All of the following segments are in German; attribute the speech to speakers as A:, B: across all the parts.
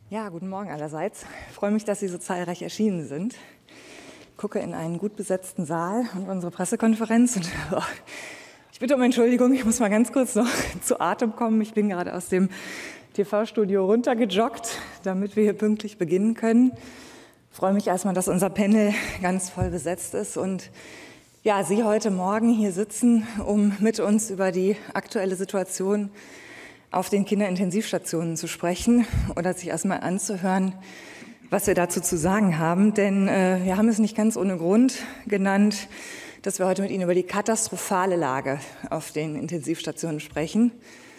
A: Ja, guten Morgen allerseits. Ich freue mich, dass Sie so zahlreich erschienen sind. Ich gucke in einen gut besetzten Saal und unsere Pressekonferenz. Und, ich bitte um Entschuldigung, ich muss mal ganz kurz noch zu Atem kommen. Ich bin gerade aus dem TV-Studio runtergejoggt, damit wir hier pünktlich beginnen können. Ich freue mich erstmal, dass unser Panel ganz voll besetzt ist und ja, Sie heute Morgen hier sitzen, um mit uns über die aktuelle Situation auf den Kinderintensivstationen zu sprechen oder sich erstmal anzuhören, was wir dazu zu sagen haben. Denn wir haben es nicht ganz ohne Grund genannt, dass wir heute mit Ihnen über die katastrophale Lage auf den Intensivstationen sprechen.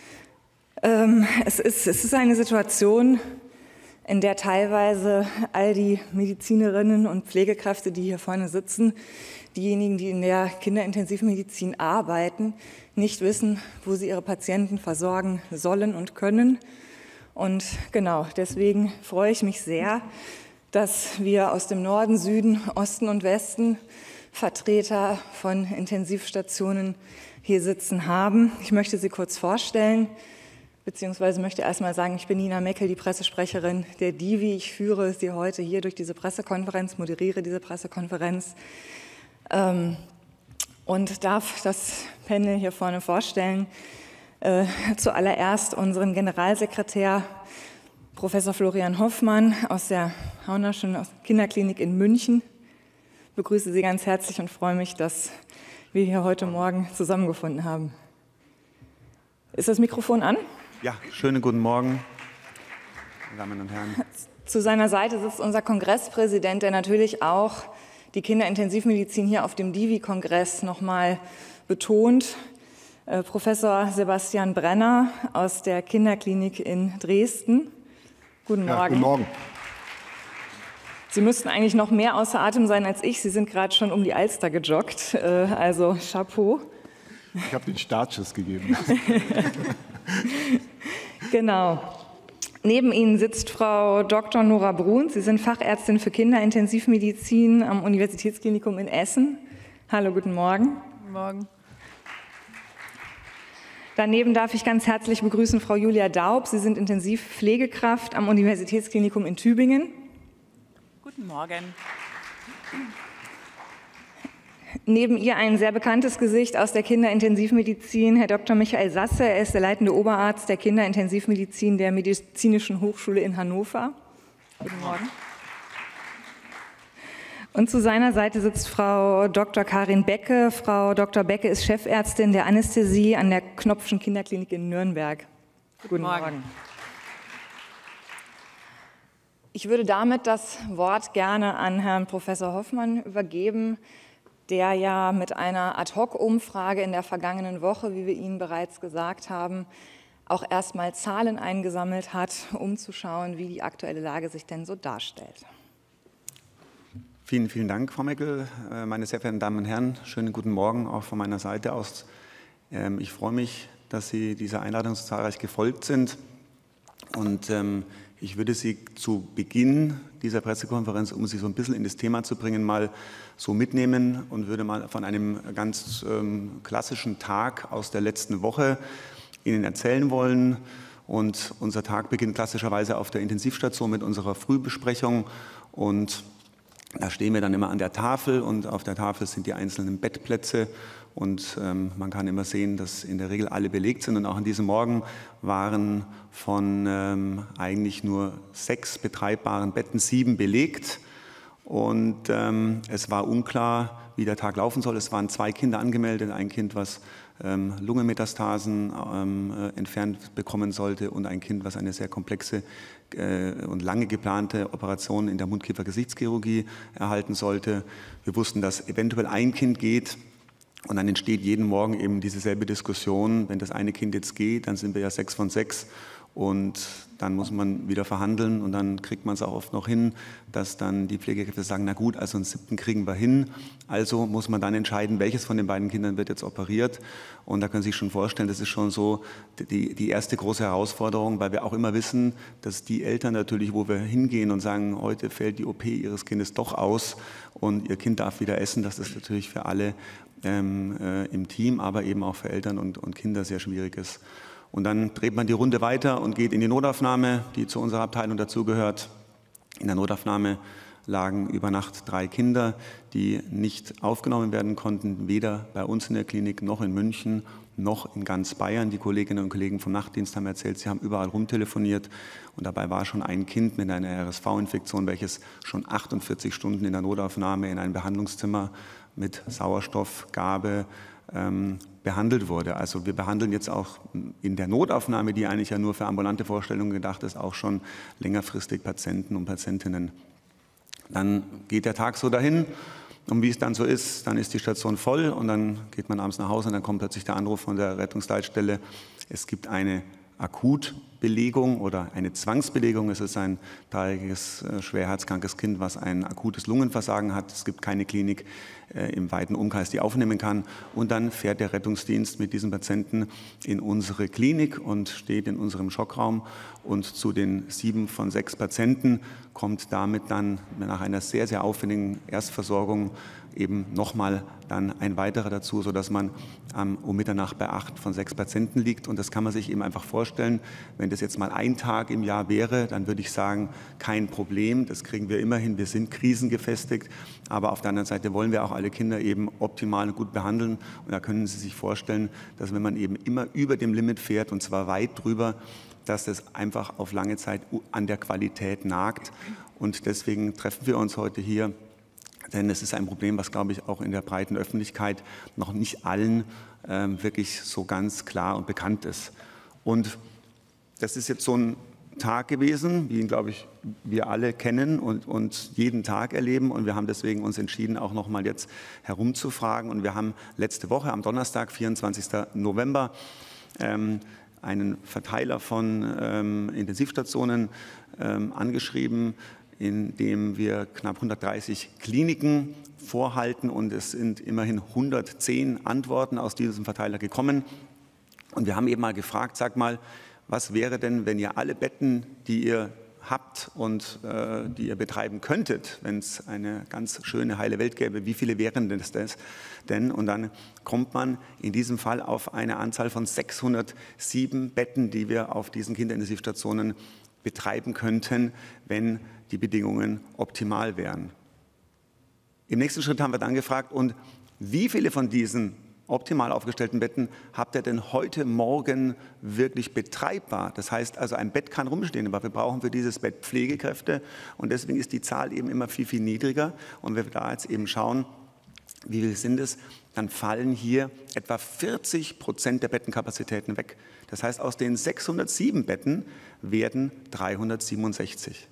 A: Es ist eine Situation, in der teilweise all die Medizinerinnen und Pflegekräfte, die hier vorne sitzen, diejenigen, die in der Kinderintensivmedizin arbeiten, nicht wissen, wo sie ihre Patienten versorgen sollen und können. Und genau, deswegen freue ich mich sehr, dass wir aus dem Norden, Süden, Osten und Westen Vertreter von Intensivstationen hier sitzen haben. Ich möchte sie kurz vorstellen, beziehungsweise möchte erstmal sagen, ich bin Nina Meckel, die Pressesprecherin der DIVI. Ich führe Sie heute hier durch diese Pressekonferenz, moderiere diese Pressekonferenz und darf das Panel hier vorne vorstellen. Zuallererst unseren Generalsekretär, Professor Florian Hoffmann aus der Haunerschen Kinderklinik in München. Ich begrüße Sie ganz herzlich und freue mich, dass wir hier heute Morgen zusammengefunden haben. Ist das Mikrofon an?
B: Ja, schönen guten Morgen, meine Damen und Herren.
A: Zu seiner Seite sitzt unser Kongresspräsident, der natürlich auch die Kinderintensivmedizin hier auf dem DIVI-Kongress nochmal betont. Professor Sebastian Brenner aus der Kinderklinik in Dresden. Guten Morgen.
C: Ja, guten Morgen.
A: Sie müssten eigentlich noch mehr außer Atem sein als ich. Sie sind gerade schon um die Alster gejoggt, also Chapeau.
C: Ich habe den Startschuss gegeben.
A: Genau. Neben Ihnen sitzt Frau Dr. Nora Bruns. Sie sind Fachärztin für Kinderintensivmedizin am Universitätsklinikum in Essen. Hallo, guten Morgen.
D: Guten Morgen.
A: Daneben darf ich ganz herzlich begrüßen Frau Julia Daub. Sie sind Intensivpflegekraft am Universitätsklinikum in Tübingen.
D: Guten Morgen.
A: Neben ihr ein sehr bekanntes Gesicht aus der Kinderintensivmedizin, Herr Dr. Michael Sasse. Er ist der leitende Oberarzt der Kinderintensivmedizin der Medizinischen Hochschule in Hannover. Guten Morgen. Und zu seiner Seite sitzt Frau Dr. Karin Becke. Frau Dr. Becke ist Chefärztin der Anästhesie an der Knopfschen Kinderklinik in Nürnberg. Guten Morgen. Ich würde damit das Wort gerne an Herrn Professor Hoffmann übergeben, der ja mit einer Ad-hoc-Umfrage in der vergangenen Woche, wie wir Ihnen bereits gesagt haben, auch erstmal Zahlen eingesammelt hat, um zu schauen, wie die aktuelle Lage sich denn so darstellt.
B: Vielen, vielen Dank, Frau Meckel. Meine sehr verehrten Damen und Herren, schönen guten Morgen auch von meiner Seite aus. Ich freue mich, dass Sie dieser Einladung so zahlreich gefolgt sind. Und ich würde Sie zu Beginn dieser Pressekonferenz, um Sie so ein bisschen in das Thema zu bringen, mal so mitnehmen und würde mal von einem ganz klassischen Tag aus der letzten Woche Ihnen erzählen wollen. Und unser Tag beginnt klassischerweise auf der Intensivstation mit unserer Frühbesprechung. Und da stehen wir dann immer an der Tafel und auf der Tafel sind die einzelnen Bettplätze. Und man kann immer sehen, dass in der Regel alle belegt sind. Und auch an diesem Morgen waren von eigentlich nur 6 betreibbaren Betten 7 belegt. Und es war unklar, wie der Tag laufen soll. Es waren 2 Kinder angemeldet, ein Kind, was Lungenmetastasen entfernt bekommen sollte und ein Kind, was eine sehr komplexe und lange geplante Operation in der Mundkiefer-Gesichtschirurgie erhalten sollte. Wir wussten, dass eventuell ein Kind geht. Und dann entsteht jeden Morgen eben dieselbe Diskussion, wenn das eine Kind jetzt geht, dann sind wir ja 6 von 6 und dann muss man wieder verhandeln und dann kriegt man es auch oft noch hin, dass dann die Pflegekräfte sagen, na gut, also einen 7. kriegen wir hin, also muss man dann entscheiden, welches von den beiden Kindern wird jetzt operiert und da können Sie sich schon vorstellen, das ist schon so die erste große Herausforderung, weil wir auch immer wissen, dass die Eltern natürlich, wo wir hingehen und sagen, heute fällt die OP Ihres Kindes doch aus und Ihr Kind darf wieder essen, dass das natürlich für alle im Team, aber eben auch für Eltern und Kinder sehr schwierig ist. Und dann dreht man die Runde weiter und geht in die Notaufnahme, die zu unserer Abteilung dazugehört. In der Notaufnahme lagen über Nacht 3 Kinder, die nicht aufgenommen werden konnten, weder bei uns in der Klinik noch in München noch in ganz Bayern. Die Kolleginnen und Kollegen vom Nachtdienst haben erzählt, sie haben überall rumtelefoniert und dabei war schon ein Kind mit einer RSV-Infektion, welches schon 48 Stunden in der Notaufnahme in einem Behandlungszimmer mit Sauerstoffgabe behandelt wurde. Also wir behandeln jetzt auch in der Notaufnahme, die eigentlich ja nur für ambulante Vorstellungen gedacht ist, auch schon längerfristig Patienten und Patientinnen. Dann geht der Tag so dahin und wie es dann so ist, dann ist die Station voll und dann geht man abends nach Hause und dann kommt plötzlich der Anruf von der Rettungsleitstelle, es gibt eine Akutbelegung oder eine Zwangsbelegung. Es ist ein 3-jähriges, schwer herzkrankes Kind, was ein akutes Lungenversagen hat. Es gibt keine Klinik im weiten Umkreis, die aufnehmen kann. Und dann fährt der Rettungsdienst mit diesem Patienten in unsere Klinik und steht in unserem Schockraum. Und zu den 7 von 6 Patienten kommt damit dann nach einer sehr, sehr aufwendigen Erstversorgung eben nochmal dann ein weiterer dazu, sodass man um Mitternacht bei 8 von 6 Patienten liegt. Und das kann man sich eben einfach vorstellen, wenn das jetzt mal ein Tag im Jahr wäre, dann würde ich sagen, kein Problem, das kriegen wir immer hin, wir sind krisengefestigt. Aber auf der anderen Seite wollen wir auch alle Kinder eben optimal und gut behandeln. Und da können Sie sich vorstellen, dass wenn man eben immer über dem Limit fährt, und zwar weit drüber, dass das einfach auf lange Zeit an der Qualität nagt. Und deswegen treffen wir uns heute hier. Denn es ist ein Problem, was, glaube ich, auch in der breiten Öffentlichkeit noch nicht allen wirklich so ganz klar und bekannt ist. Und das ist jetzt so ein Tag gewesen, wie ihn, glaube ich, wir alle kennen und jeden Tag erleben. Und wir haben deswegen uns entschieden, auch noch mal jetzt herumzufragen. Und wir haben letzte Woche am Donnerstag, 24. November, einen Verteiler von Intensivstationen angeschrieben, in dem wir knapp 130 Kliniken vorhalten und es sind immerhin 110 Antworten aus diesem Verteiler gekommen. Und wir haben eben mal gefragt, sag mal, was wäre denn, wenn ihr alle Betten, die ihr habt und die ihr betreiben könntet, wenn es eine ganz schöne, heile Welt gäbe, wie viele wären das denn? Und dann kommt man in diesem Fall auf eine Anzahl von 607 Betten, die wir auf diesen Kinderintensivstationen betreiben könnten, wenn die Bedingungen optimal wären. Im nächsten Schritt haben wir dann gefragt, und wie viele von diesen optimal aufgestellten Betten habt ihr denn heute Morgen wirklich betreibbar? Das heißt also, ein Bett kann rumstehen, aber wir brauchen für dieses Bett Pflegekräfte und deswegen ist die Zahl eben immer viel, viel niedriger. Und wenn wir da jetzt eben schauen, wie viele sind es, dann fallen hier etwa 40% der Bettenkapazitäten weg. Das heißt, aus den 607 Betten werden 367.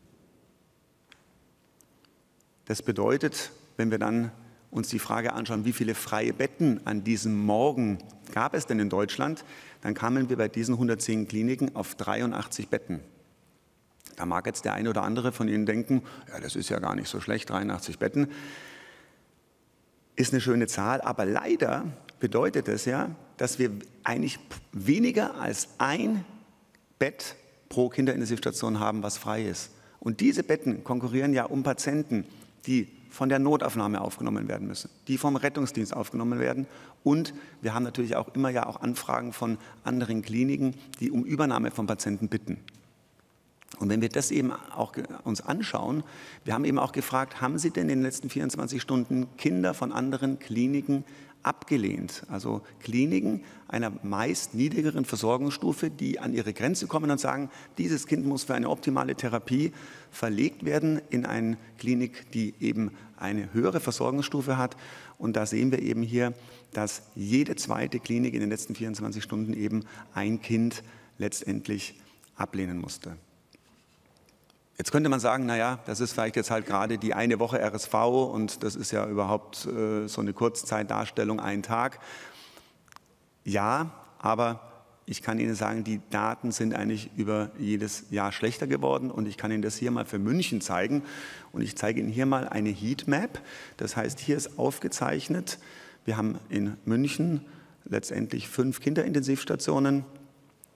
B: Das bedeutet, wenn wir dann uns die Frage anschauen, wie viele freie Betten an diesem Morgen gab es denn in Deutschland, dann kamen wir bei diesen 110 Kliniken auf 83 Betten. Da mag jetzt der eine oder andere von Ihnen denken, ja, das ist ja gar nicht so schlecht, 83 Betten. Ist eine schöne Zahl, aber leider bedeutet es ja, dass wir eigentlich weniger als ein Bett pro Kinderintensivstation haben, was frei ist. Und diese Betten konkurrieren ja um Patienten, die von der Notaufnahme aufgenommen werden müssen, die vom Rettungsdienst aufgenommen werden. Und wir haben natürlich auch immer ja auch Anfragen von anderen Kliniken, die um Übernahme von Patienten bitten. Und wenn wir das eben auch uns anschauen, wir haben eben auch gefragt, haben Sie denn in den letzten 24 Stunden Kinder von anderen Kliniken abgelehnt? Also Kliniken einer meist niedrigeren Versorgungsstufe, die an ihre Grenze kommen und sagen, dieses Kind muss für eine optimale Therapie verlegt werden in eine Klinik, die eben eine höhere Versorgungsstufe hat. Und da sehen wir eben hier, dass jede zweite Klinik in den letzten 24 Stunden eben ein Kind letztendlich ablehnen musste. Jetzt könnte man sagen, naja, das ist vielleicht jetzt halt gerade die eine Woche RSV und das ist ja überhaupt so eine Kurzzeitdarstellung, ein Tag. Ja, aber ich kann Ihnen sagen, die Daten sind eigentlich über jedes Jahr schlechter geworden und ich kann Ihnen das hier mal für München zeigen. Und ich zeige Ihnen hier mal eine Heatmap. Das heißt, hier ist aufgezeichnet, wir haben in München letztendlich 5 Kinderintensivstationen.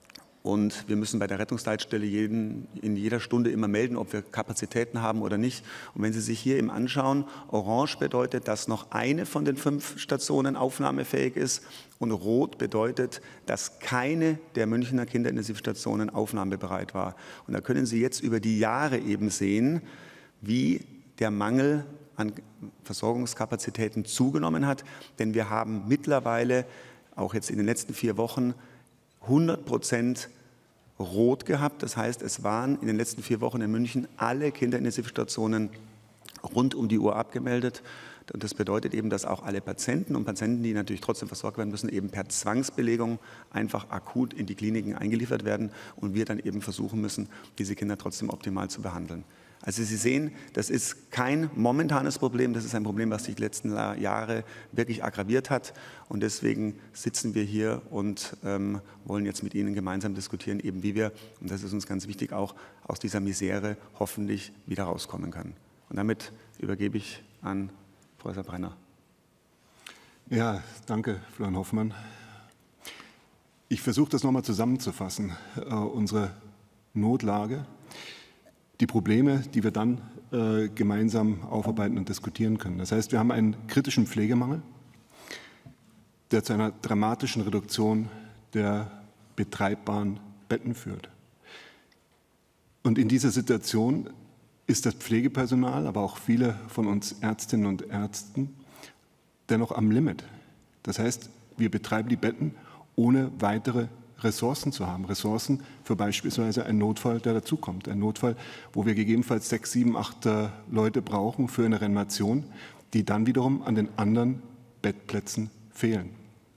B: Und wir müssen bei der Rettungsleitstelle in jeder Stunde immer melden, ob wir Kapazitäten haben oder nicht. Und wenn Sie sich hier eben anschauen, orange bedeutet, dass noch eine von den 5 Stationen aufnahmefähig ist. Und rot bedeutet, dass keine der Münchner Kinderintensivstationen aufnahmebereit war. Und da können Sie jetzt über die Jahre eben sehen, wie der Mangel an Versorgungskapazitäten zugenommen hat. Denn wir haben mittlerweile, auch jetzt in den letzten 4 Wochen, 100% rot gehabt. Das heißt, es waren in den letzten 4 Wochen in München alle Kinderintensivstationen rund um die Uhr abgemeldet. Und das bedeutet eben, dass auch alle Patienten und Patienten, die natürlich trotzdem versorgt werden müssen, eben per Zwangsbelegung einfach akut in die Kliniken eingeliefert werden und wir dann eben versuchen müssen, diese Kinder trotzdem optimal zu behandeln. Also Sie sehen, das ist kein momentanes Problem, das ist ein Problem, was sich die letzten Jahre wirklich aggraviert hat. Und deswegen sitzen wir hier und wollen jetzt mit Ihnen gemeinsam diskutieren, eben wie wir, und das ist uns ganz wichtig, auch aus dieser Misere hoffentlich wieder rauskommen können. Und damit übergebe ich an Professor Brenner.
C: Ja, danke, Florian Hoffmann. Ich versuche das nochmal zusammenzufassen, unsere Notlage. Die Probleme, die wir dann gemeinsam aufarbeiten und diskutieren können. Das heißt, wir haben einen kritischen Pflegemangel, der zu einer dramatischen Reduktion der betreibbaren Betten führt. Und in dieser Situation ist das Pflegepersonal, aber auch viele von uns Ärztinnen und Ärzten dennoch am Limit. Das heißt, wir betreiben die Betten ohne weitere Ressourcen zu haben. Ressourcen für beispielsweise einen Notfall, der dazukommt. Ein Notfall, wo wir gegebenenfalls 6, 7, 8 Leute brauchen für eine Reanimation, die dann wiederum an den anderen Bettplätzen fehlen.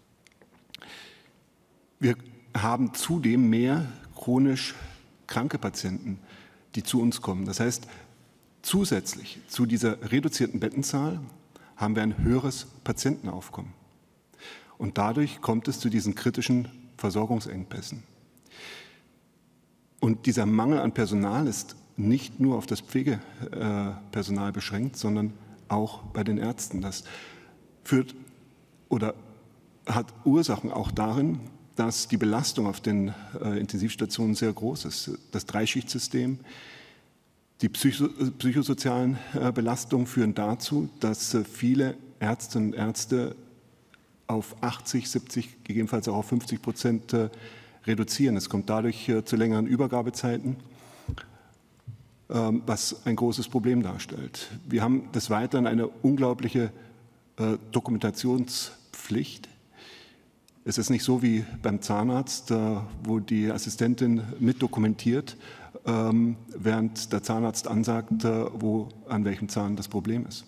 C: Wir haben zudem mehr chronisch kranke Patienten, die zu uns kommen. Das heißt, zusätzlich zu dieser reduzierten Bettenzahl haben wir ein höheres Patientenaufkommen. Und dadurch kommt es zu diesen kritischen Versorgungsengpässen. Und dieser Mangel an Personal ist nicht nur auf das Pflegepersonal beschränkt, sondern auch bei den Ärzten. Das führt oder hat Ursachen auch darin, dass die Belastung auf den Intensivstationen sehr groß ist. Das Dreischichtsystem, die psychosozialen Belastungen führen dazu, dass viele Ärztinnen und Ärzte auf 80, 70, gegebenenfalls auch auf 50% reduzieren. Es kommt dadurch zu längeren Übergabezeiten, was ein großes Problem darstellt. Wir haben des Weiteren eine unglaubliche Dokumentationspflicht. Es ist nicht so wie beim Zahnarzt, wo die Assistentin mitdokumentiert, während der Zahnarzt ansagt, an welchem Zahn das Problem ist.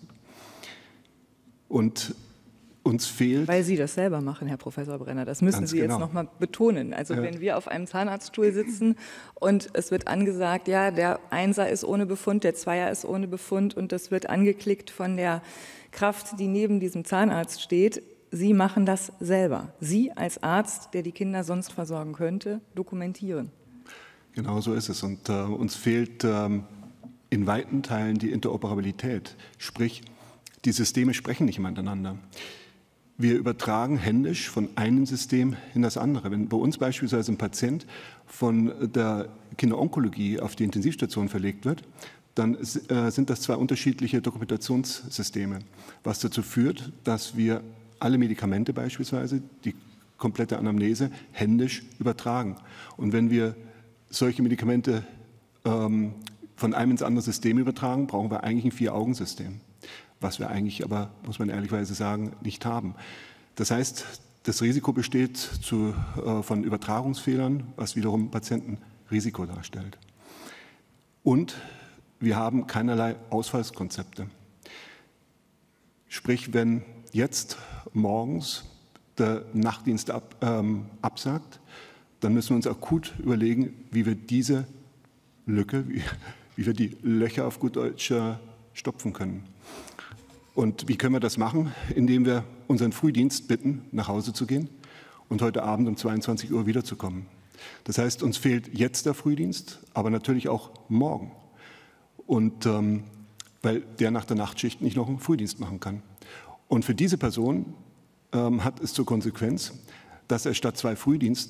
C: Und uns fehlt...
A: Weil Sie das selber machen, Herr Professor Brenner. Das müssen Sie jetzt noch mal betonen. Also wenn wir auf einem Zahnarztstuhl sitzen und es wird angesagt, ja, der Einser ist ohne Befund, der Zweier ist ohne Befund und das wird angeklickt von der Kraft, die neben diesem Zahnarzt steht. Sie machen das selber. Sie als Arzt, der die Kinder sonst versorgen könnte, dokumentieren.
C: Genau so ist es. Und uns fehlt in weiten Teilen die Interoperabilität. Sprich, die Systeme sprechen nicht miteinander. Wir übertragen händisch von einem System in das andere. Wenn bei uns beispielsweise ein Patient von der Kinderonkologie auf die Intensivstation verlegt wird, dann sind das 2 unterschiedliche Dokumentationssysteme, was dazu führt, dass wir alle Medikamente beispielsweise, die komplette Anamnese, händisch übertragen. Und wenn wir solche Medikamente von einem ins andere System übertragen, brauchen wir eigentlich ein 4-Augen-System. Was wir eigentlich aber, muss man ehrlicherweise sagen, nicht haben. Das heißt, das Risiko besteht von Übertragungsfehlern, was wiederum Patientenrisiko darstellt. Und wir haben keinerlei Ausfallskonzepte. Sprich, wenn jetzt morgens der Nachtdienst absagt, dann müssen wir uns akut überlegen, wie wir diese Lücke, wie wir die Löcher auf gut Deutsch stopfen können. Und wie können wir das machen? Indem wir unseren Frühdienst bitten, nach Hause zu gehen und heute Abend um 22 Uhr wiederzukommen. Das heißt, uns fehlt jetzt der Frühdienst, aber natürlich auch morgen. Und weil der nach der Nachtschicht nicht noch einen Frühdienst machen kann. Und für diese Person hat es zur Konsequenz, dass er statt 2 Frühdiensten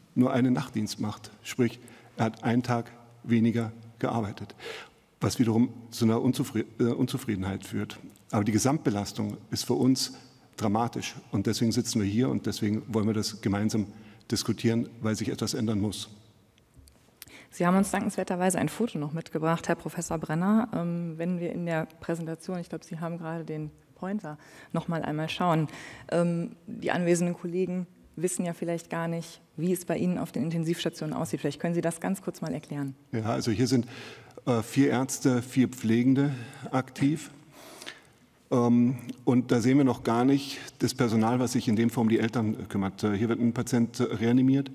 C: nur einen Nachtdienst macht. Sprich, er hat einen Tag weniger gearbeitet, was wiederum zu einer Unzufriedenheit führt. Aber die Gesamtbelastung ist für uns dramatisch und deswegen sitzen wir hier und deswegen wollen wir das gemeinsam diskutieren, weil sich etwas ändern muss.
A: Sie haben uns dankenswerterweise ein Foto noch mitgebracht, Herr Professor Brenner. Wenn wir in der Präsentation, ich glaube, Sie haben gerade den Pointer, noch mal einmal schauen. Die anwesenden Kollegen wissen ja vielleicht gar nicht, wie es bei Ihnen auf den Intensivstationen aussieht. Vielleicht können Sie das ganz kurz mal erklären.
C: Ja, also hier sind 4 Ärzte, 4 Pflegende aktiv. Und da sehen wir noch gar nicht das Personal, was sich in dem Fall um die Eltern kümmert. Hier wird ein Patient reanimiert.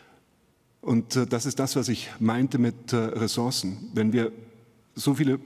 C: Und das ist das, was ich meinte mit Ressourcen. Wenn wir so viel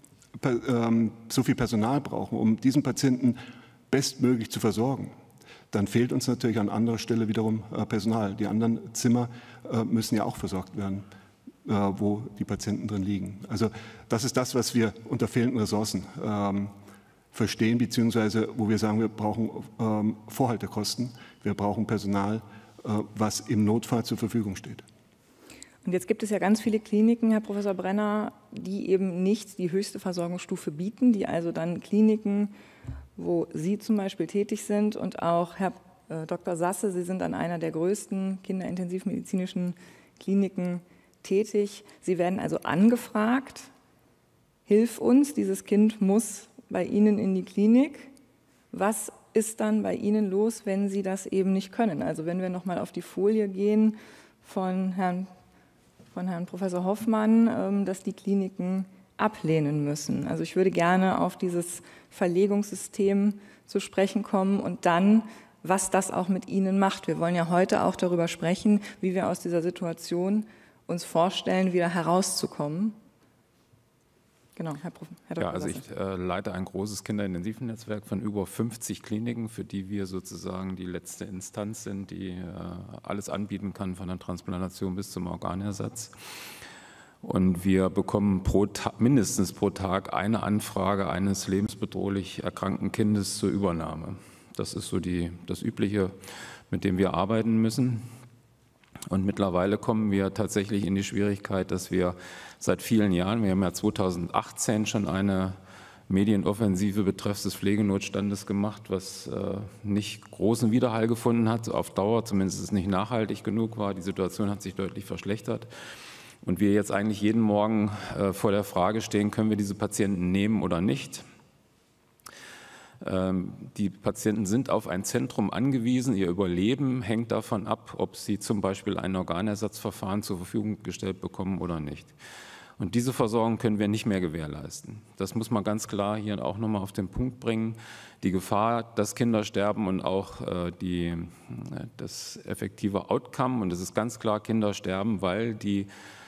C: Personal brauchen, um diesen Patienten bestmöglich zu versorgen, dann fehlt uns natürlich an anderer Stelle wiederum Personal. Die anderen Zimmer müssen ja auch versorgt werden, wo die Patienten drin liegen. Also das ist das, was wir unter fehlenden Ressourcen verstehen, beziehungsweise wo wir sagen, wir brauchen Vorhaltekosten, wir brauchen Personal, was im Notfall zur Verfügung steht.
A: Und jetzt gibt es ja ganz viele Kliniken, Herr Professor Brenner, die eben nicht die höchste Versorgungsstufe bieten, die also dann Kliniken, wo Sie zum Beispiel tätig sind und auch Herr Dr. Sasse, Sie sind an einer der größten kinderintensivmedizinischen Kliniken tätig. Sie werden also angefragt, hilf uns, dieses Kind muss bei Ihnen in die Klinik. Was ist dann bei Ihnen los, wenn Sie das eben nicht können? Also wenn wir nochmal auf die Folie gehen von Herrn Professor Hoffmann, dass die Kliniken ablehnen müssen. Also ich würde gerne auf dieses Verlegungssystem zu sprechen kommen und dann, was das auch mit Ihnen macht. Wir wollen ja heute auch darüber sprechen, wie wir aus dieser Situation uns vorstellen, wieder herauszukommen. Genau, Herr Dr.
E: Ja, also ich leite ein großes Kinderintensivnetzwerk von über 50 Kliniken, für die wir sozusagen die letzte Instanz sind, die alles anbieten kann, von der Transplantation bis zum Organersatz. Und wir bekommen mindestens pro Tag eine Anfrage eines lebensbedrohlich erkrankten Kindes zur Übernahme. Das ist so das Übliche, mit dem wir arbeiten müssen. Und mittlerweile kommen wir tatsächlich in die Schwierigkeit, dass wir seit vielen Jahren, wir haben ja 2018 schon eine Medienoffensive betreffs des Pflegenotstandes gemacht, was nicht großen Widerhall gefunden hat, auf Dauer zumindest nicht nachhaltig genug war. Die Situation hat sich deutlich verschlechtert. Und wir jetzt eigentlich jeden Morgen vor der Frage stehen, können wir diese Patienten nehmen oder nicht? Die Patienten sind auf ein Zentrum angewiesen. Ihr Überleben hängt davon ab, ob sie zum Beispiel ein Organersatzverfahren zur Verfügung gestellt bekommen oder nicht. Und diese Versorgung können wir nicht mehr gewährleisten. Das muss man ganz klar hier auch nochmal auf den Punkt bringen. Die Gefahr, dass Kinder sterben und auch das effektive Outcome, und es ist ganz klar, Kinder sterben, weil die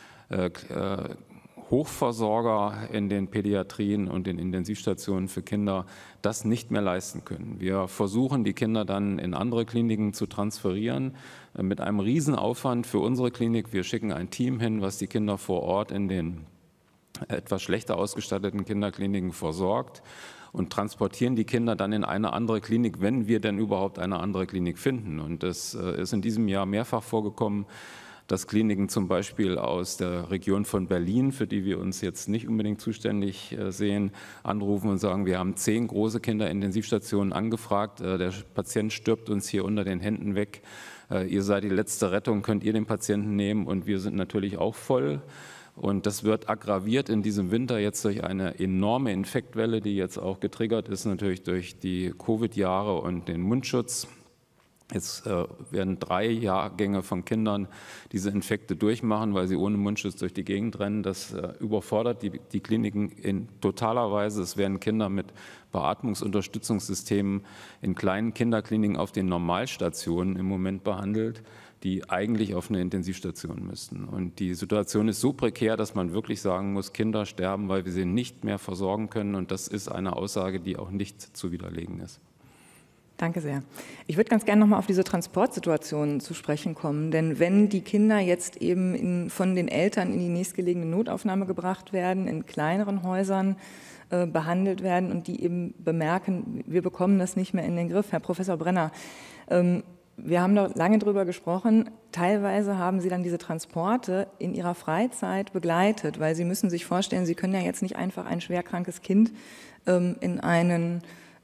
E: Hochversorger in den Pädiatrien und den Intensivstationen für Kinder das nicht mehr leisten können. Wir versuchen, die Kinder dann in andere Kliniken zu transferieren, mit einem Riesenaufwand für unsere Klinik. Wir schicken ein Team hin, was die Kinder vor Ort in den etwas schlechter ausgestatteten Kinderkliniken versorgt und transportieren die Kinder dann in eine andere Klinik, wenn wir denn überhaupt eine andere Klinik finden. Und das ist in diesem Jahr mehrfach vorgekommen, dass Kliniken zum Beispiel aus der Region von Berlin, für die wir uns jetzt nicht unbedingt zuständig sehen, anrufen und sagen, wir haben 10 große Kinderintensivstationen angefragt, der Patient stirbt uns hier unter den Händen weg, ihr seid die letzte Rettung, könnt ihr den Patienten nehmen, und wir sind natürlich auch voll. Und das wird aggraviert in diesem Winter jetzt durch eine enorme Infektwelle, die jetzt auch getriggert ist, natürlich durch die Covid-Jahre und den Mundschutz. Jetzt werden 3 Jahrgänge von Kindern diese Infekte durchmachen, weil sie ohne Mundschutz durch die Gegend rennen. Das überfordert die Kliniken in totaler Weise. Es werden Kinder mit Beatmungsunterstützungssystemen in kleinen Kinderkliniken auf den Normalstationen im Moment behandelt, die eigentlich auf eine Intensivstation müssten. Und die Situation ist so prekär, dass man wirklich sagen muss, Kinder sterben, weil wir sie nicht mehr versorgen können. Und das ist eine Aussage, die auch nicht zu widerlegen ist.
A: Danke sehr. Ich würde ganz gerne noch mal auf diese Transportsituation zu sprechen kommen, denn wenn die Kinder jetzt eben von den Eltern in die nächstgelegene Notaufnahme gebracht werden, in kleineren Häusern behandelt werden und die eben bemerken, wir bekommen das nicht mehr in den Griff. Herr Professor Brenner, wir haben da lange drüber gesprochen, teilweise haben Sie dann diese Transporte in Ihrer Freizeit begleitet, weil Sie müssen sich vorstellen, Sie können ja jetzt nicht einfach ein schwerkrankes Kind in einen,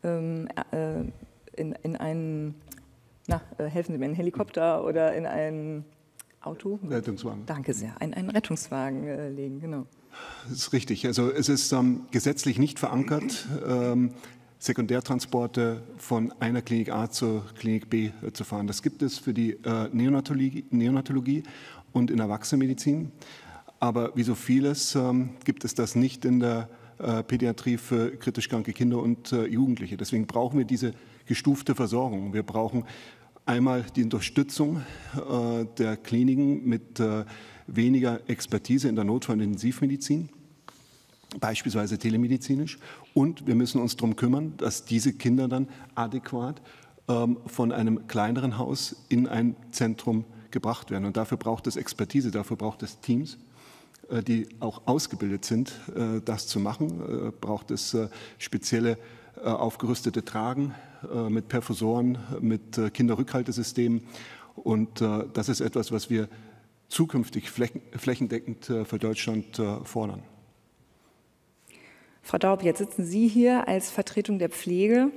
A: helfen Sie mir, einen Helikopter oder in ein Auto?
C: Rettungswagen.
A: Danke sehr, einen Rettungswagen legen, genau.
C: Das ist richtig. Also es ist gesetzlich nicht verankert, Sekundärtransporte von einer Klinik A zur Klinik B zu fahren. Das gibt es für die Neonatologie und in der Erwachsenenmedizin. Aber wie so vieles gibt es das nicht in der Pädiatrie für kritisch kranke Kinder und Jugendliche. Deswegen brauchen wir diese gestufte Versorgung. Wir brauchen einmal die Unterstützung der Kliniken mit weniger Expertise in der Notfall- und Intensivmedizin, beispielsweise telemedizinisch. Und wir müssen uns darum kümmern, dass diese Kinder dann adäquat von einem kleineren Haus in ein Zentrum gebracht werden. Und dafür braucht es Expertise, dafür braucht es Teams, die auch ausgebildet sind, das zu machen. Braucht es spezielle aufgerüstete Tragen mit Perfusoren, mit Kinderrückhaltesystemen. Und das ist etwas, was wir zukünftig flächendeckend für Deutschland fordern.
A: Frau Daub, jetzt sitzen Sie hier als Vertretung der Pflege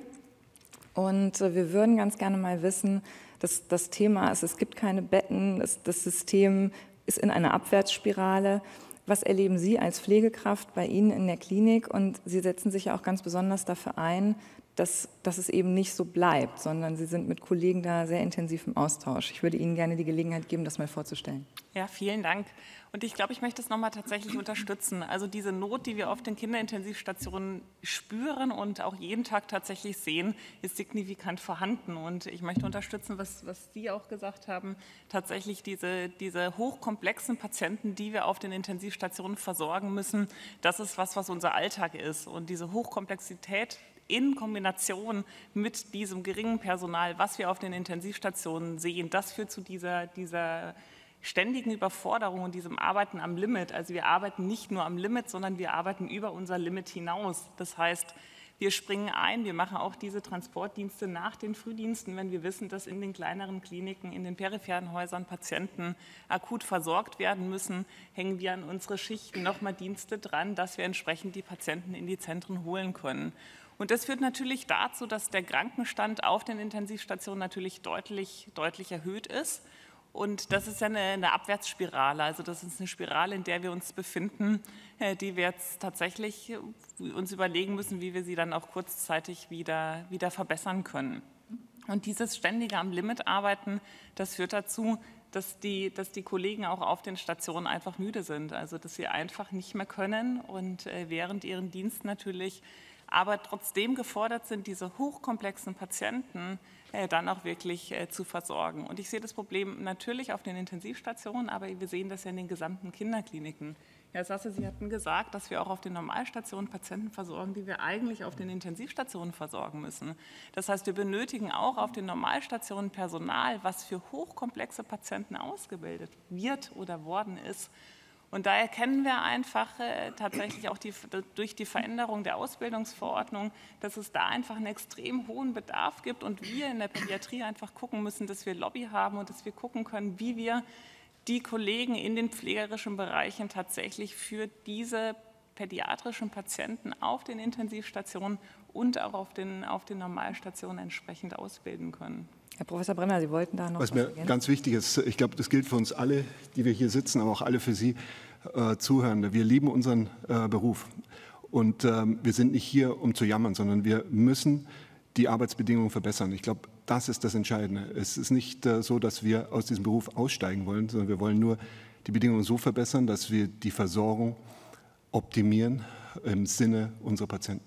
A: und wir würden ganz gerne mal wissen, dass das Thema ist, es gibt keine Betten, das System ist in einer Abwärtsspirale. Was erleben Sie als Pflegekraft bei Ihnen in der Klinik? Und Sie setzen sich ja auch ganz besonders dafür ein, dass es eben nicht so bleibt, sondern Sie sind mit Kollegen da sehr intensiv im Austausch. Ich würde Ihnen gerne die Gelegenheit geben, das mal vorzustellen.
D: Ja, vielen Dank. Und ich glaube, ich möchte es nochmal tatsächlich unterstützen. Also diese Not, die wir auf den Kinderintensivstationen spüren und auch jeden Tag tatsächlich sehen, ist signifikant vorhanden. Und ich möchte unterstützen, was Sie auch gesagt haben, tatsächlich diese hochkomplexen Patienten, die wir auf den Intensivstationen versorgen müssen, das ist was unser Alltag ist. Und diese Hochkomplexität in Kombination mit diesem geringen Personal, was wir auf den Intensivstationen sehen, das führt zu dieser ständigen Überforderung und diesem Arbeiten am Limit. Also wir arbeiten nicht nur am Limit, sondern wir arbeiten über unser Limit hinaus. Das heißt, wir springen ein, wir machen auch diese Transportdienste nach den Frühdiensten, wenn wir wissen, dass in den kleineren Kliniken, in den peripheren Häusern Patienten akut versorgt werden müssen, hängen wir an unsere Schichten nochmal Dienste dran, dass wir entsprechend die Patienten in die Zentren holen können. Und das führt natürlich dazu, dass der Krankenstand auf den Intensivstationen natürlich deutlich erhöht ist. Und das ist ja eine Abwärtsspirale, also das ist eine Spirale, in der wir uns befinden, die wir jetzt tatsächlich uns überlegen müssen, wie wir sie dann auch kurzzeitig wieder verbessern können. Und dieses ständige am Limit arbeiten, das führt dazu, dass die Kollegen auch auf den Stationen einfach müde sind, also dass sie einfach nicht mehr können und während ihren Dienst natürlich aber trotzdem gefordert sind, diese hochkomplexen Patienten dann auch wirklich zu versorgen. Und ich sehe das Problem natürlich auf den Intensivstationen, aber wir sehen das ja in den gesamten Kinderkliniken. Herr Sasse, Sie hatten gesagt, dass wir auch auf den Normalstationen Patienten versorgen, die wir eigentlich auf den Intensivstationen versorgen müssen. Das heißt, wir benötigen auch auf den Normalstationen Personal, was für hochkomplexe Patienten ausgebildet wird oder worden ist. Und da erkennen wir einfach tatsächlich auch durch die Veränderung der Ausbildungsverordnung, dass es da einfach einen extrem hohen Bedarf gibt und wir in der Pädiatrie einfach gucken müssen, dass wir Lobby haben und dass wir gucken können, wie wir die Kollegen in den pflegerischen Bereichen tatsächlich für diese pädiatrischen Patienten auf den Intensivstationen und auch auf den Normalstationen entsprechend ausbilden können.
A: Herr Professor Brenner, Sie wollten da noch was
C: mir ganz wichtig ist, ich glaube, das gilt für uns alle, die wir hier sitzen, aber auch alle für Sie Zuhörende. Wir lieben unseren Beruf und wir sind nicht hier, um zu jammern, sondern wir müssen die Arbeitsbedingungen verbessern. Ich glaube, das ist das Entscheidende. Es ist nicht so, dass wir aus diesem Beruf aussteigen wollen, sondern wir wollen nur die Bedingungen so verbessern, dass wir die Versorgung optimieren im Sinne unserer Patienten.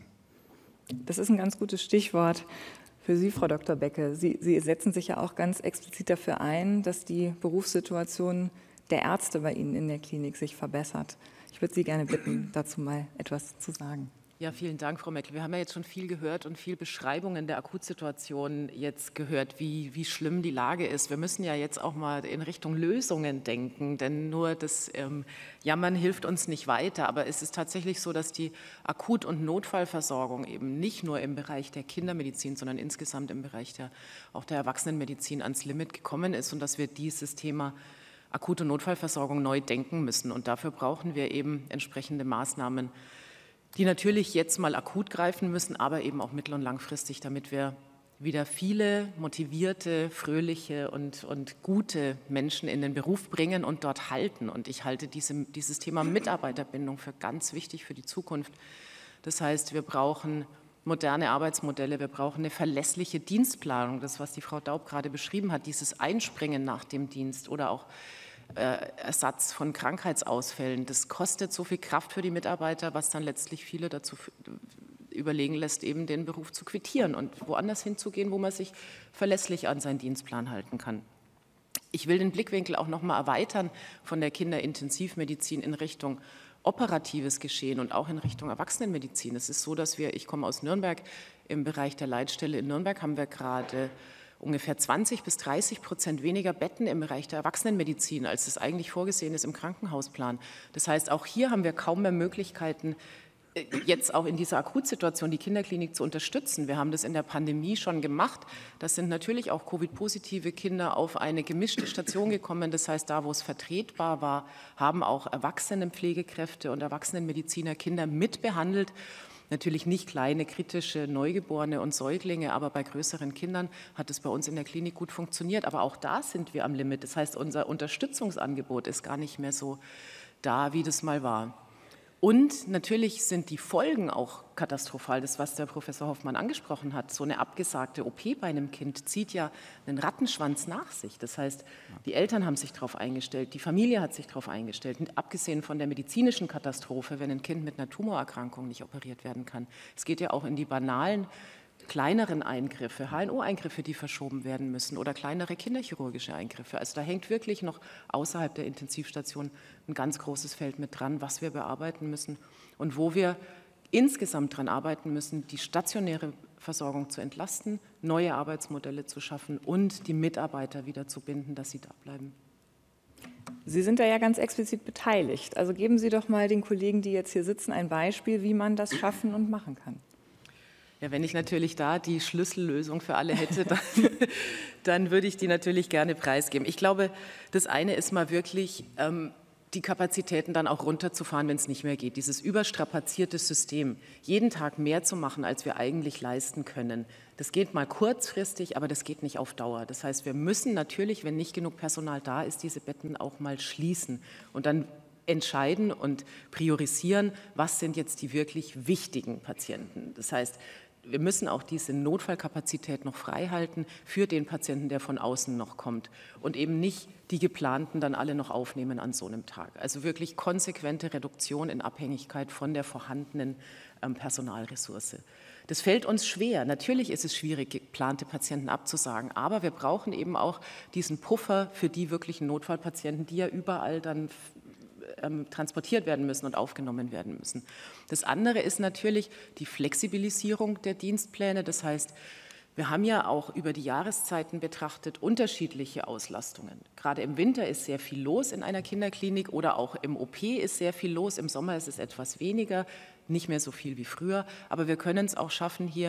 A: Das ist ein ganz gutes Stichwort für Sie, Frau Dr. Becke. Sie setzen sich ja auch ganz explizit dafür ein, dass die Berufssituation der Ärzte bei Ihnen in der Klinik sich verbessert. Ich würde Sie gerne bitten, dazu mal etwas zu sagen.
F: Ja, vielen Dank, Frau Meckel. Wir haben ja jetzt schon viel gehört und viel Beschreibungen der Akutsituation jetzt gehört, wie schlimm die Lage ist. Wir müssen ja jetzt auch mal in Richtung Lösungen denken, denn nur das Jammern hilft uns nicht weiter. Aber es ist tatsächlich so, dass die Akut- und Notfallversorgung eben nicht nur im Bereich der Kindermedizin, sondern insgesamt im Bereich auch der Erwachsenenmedizin ans Limit gekommen ist und dass wir dieses Thema Akut- und Notfallversorgung neu denken müssen. Und dafür brauchen wir eben entsprechende Maßnahmen, die natürlich jetzt mal akut greifen müssen, aber eben auch mittel- und langfristig, damit wir wieder viele motivierte, fröhliche und gute Menschen in den Beruf bringen und dort halten. Und ich halte dieses Thema Mitarbeiterbindung für ganz wichtig für die Zukunft. Das heißt, wir brauchen moderne Arbeitsmodelle, wir brauchen eine verlässliche Dienstplanung, das, was die Frau Daub gerade beschrieben hat, dieses Einspringen nach dem Dienst oder auch Ersatz von Krankheitsausfällen. Das kostet so viel Kraft für die Mitarbeiter, was dann letztlich viele dazu überlegen lässt, eben den Beruf zu quittieren und woanders hinzugehen, wo man sich verlässlich an seinen Dienstplan halten kann. Ich will den Blickwinkel auch noch mal erweitern von der Kinderintensivmedizin in Richtung operatives Geschehen und auch in Richtung Erwachsenenmedizin. Es ist so, dass ich komme aus Nürnberg, im Bereich der Leitstelle in Nürnberg haben wir gerade ungefähr 20-30% weniger Betten im Bereich der Erwachsenenmedizin, als es eigentlich vorgesehen ist im Krankenhausplan. Das heißt, auch hier haben wir kaum mehr Möglichkeiten, jetzt auch in dieser Akutsituation die Kinderklinik zu unterstützen. Wir haben das in der Pandemie schon gemacht. Das sind natürlich auch Covid-positive Kinder auf eine gemischte Station gekommen. Das heißt, da, wo es vertretbar war, haben auch Erwachsenenpflegekräfte und Erwachsenenmediziner Kinder mitbehandelt. Natürlich nicht kleine, kritische Neugeborene und Säuglinge, aber bei größeren Kindern hat es bei uns in der Klinik gut funktioniert. Aber auch da sind wir am Limit. Das heißt, unser Unterstützungsangebot ist gar nicht mehr so da, wie das mal war. Und natürlich sind die Folgen auch katastrophal. Das, was der Professor Hoffmann angesprochen hat, so eine abgesagte OP bei einem Kind zieht ja einen Rattenschwanz nach sich. Das heißt, die Eltern haben sich darauf eingestellt, die Familie hat sich darauf eingestellt. Und abgesehen von der medizinischen Katastrophe, wenn ein Kind mit einer Tumorerkrankung nicht operiert werden kann. Es geht ja auch in die banalen, kleineren Eingriffe, HNO-Eingriffe, die verschoben werden müssen oder kleinere kinderchirurgische Eingriffe. Also da hängt wirklich noch außerhalb der Intensivstation ein ganz großes Feld mit dran, was wir bearbeiten müssen und wo wir insgesamt daran arbeiten müssen, die stationäre Versorgung zu entlasten, neue Arbeitsmodelle zu schaffen und die Mitarbeiter wieder zu binden, dass sie da bleiben.
A: Sie sind da ja ganz explizit beteiligt. Also geben Sie doch mal den Kollegen, die jetzt hier sitzen, ein Beispiel, wie man das schaffen und machen kann.
F: Ja, wenn ich natürlich da die Schlüssellösung für alle hätte, dann würde ich die natürlich gerne preisgeben. Ich glaube, das eine ist mal wirklich, die Kapazitäten dann auch runterzufahren, wenn es nicht mehr geht. Dieses überstrapazierte System, jeden Tag mehr zu machen, als wir eigentlich leisten können. Das geht mal kurzfristig, aber das geht nicht auf Dauer. Das heißt, wir müssen natürlich, wenn nicht genug Personal da ist, diese Betten auch mal schließen und dann entscheiden und priorisieren, was sind jetzt die wirklich wichtigen Patienten. Das heißt, wir müssen auch diese Notfallkapazität noch frei halten für den Patienten, der von außen noch kommt und eben nicht die geplanten dann alle noch aufnehmen an so einem Tag. Also wirklich konsequente Reduktion in Abhängigkeit von der vorhandenen Personalressource. Das fällt uns schwer. Natürlich ist es schwierig, geplante Patienten abzusagen, aber wir brauchen eben auch diesen Puffer für die wirklichen Notfallpatienten, die ja überall dann transportiert werden müssen und aufgenommen werden müssen. Das andere ist natürlich die Flexibilisierung der Dienstpläne. Das heißt, wir haben ja auch über die Jahreszeiten betrachtet unterschiedliche Auslastungen. Gerade im Winter ist sehr viel los in einer Kinderklinik oder auch im OP ist sehr viel los. Im Sommer ist es etwas weniger, nicht mehr so viel wie früher. Aber wir können es auch schaffen, hier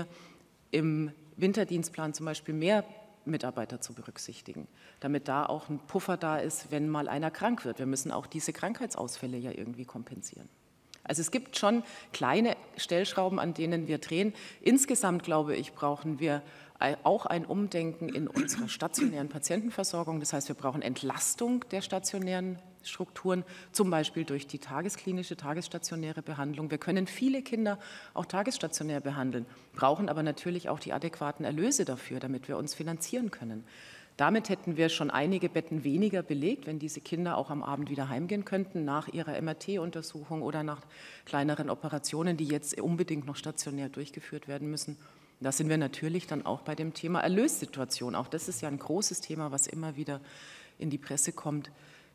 F: im Winterdienstplan zum Beispiel mehr Mitarbeiter zu berücksichtigen, damit da auch ein Puffer da ist, wenn mal einer krank wird. Wir müssen auch diese Krankheitsausfälle ja irgendwie kompensieren. Also es gibt schon kleine Stellschrauben, an denen wir drehen. Insgesamt, glaube ich, brauchen wir auch ein Umdenken in unserer stationären Patientenversorgung. Das heißt, wir brauchen Entlastung der stationären Strukturen, zum Beispiel durch die tagesstationäre Behandlung. Wir können viele Kinder auch tagesstationär behandeln, brauchen aber natürlich auch die adäquaten Erlöse dafür, damit wir uns finanzieren können. Damit hätten wir schon einige Betten weniger belegt, wenn diese Kinder auch am Abend wieder heimgehen könnten, nach ihrer MRT-Untersuchung oder nach kleineren Operationen, die jetzt unbedingt noch stationär durchgeführt werden müssen. Da sind wir natürlich dann auch bei dem Thema Erlössituation. Auch das ist ja ein großes Thema, was immer wieder in die Presse kommt.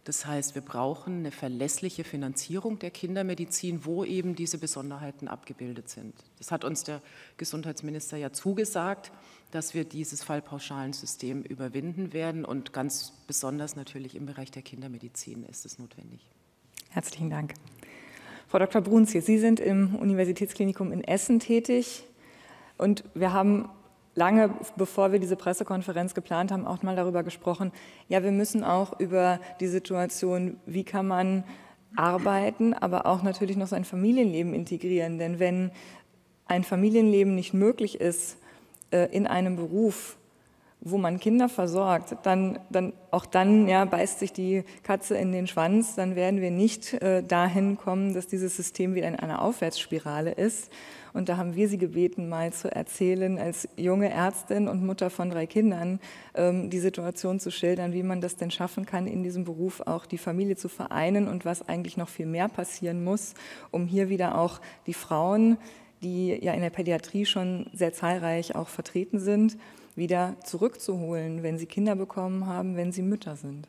F: Das heißt, wir brauchen eine verlässliche Finanzierung der Kindermedizin, wo eben diese Besonderheiten abgebildet sind. Das hat uns der Gesundheitsminister ja zugesagt, dass wir dieses Fallpauschalensystem überwinden werden. Und ganz besonders natürlich im Bereich der Kindermedizin ist es notwendig.
A: Herzlichen Dank. Frau Dr. Bruns, Sie sind im Universitätsklinikum in Essen tätig. Und wir haben lange, bevor wir diese Pressekonferenz geplant haben, auch mal darüber gesprochen, ja, wir müssen auch über die Situation, wie kann man arbeiten, aber auch natürlich noch sein Familienleben integrieren. Denn wenn ein Familienleben nicht möglich ist in einem Beruf, wo man Kinder versorgt, dann ja, beißt sich die Katze in den Schwanz, dann werden wir nicht dahin kommen, dass dieses System wieder in einer Aufwärtsspirale ist. Und da haben wir Sie gebeten, mal zu erzählen, als junge Ärztin und Mutter von 3 Kindern, die Situation zu schildern, wie man das denn schaffen kann, in diesem Beruf auch die Familie zu vereinen und was eigentlich noch viel mehr passieren muss, um hier wieder auch die Frauen, die ja in der Pädiatrie schon sehr zahlreich auch vertreten sind, wieder zurückzuholen, wenn sie Kinder bekommen haben, wenn sie Mütter sind.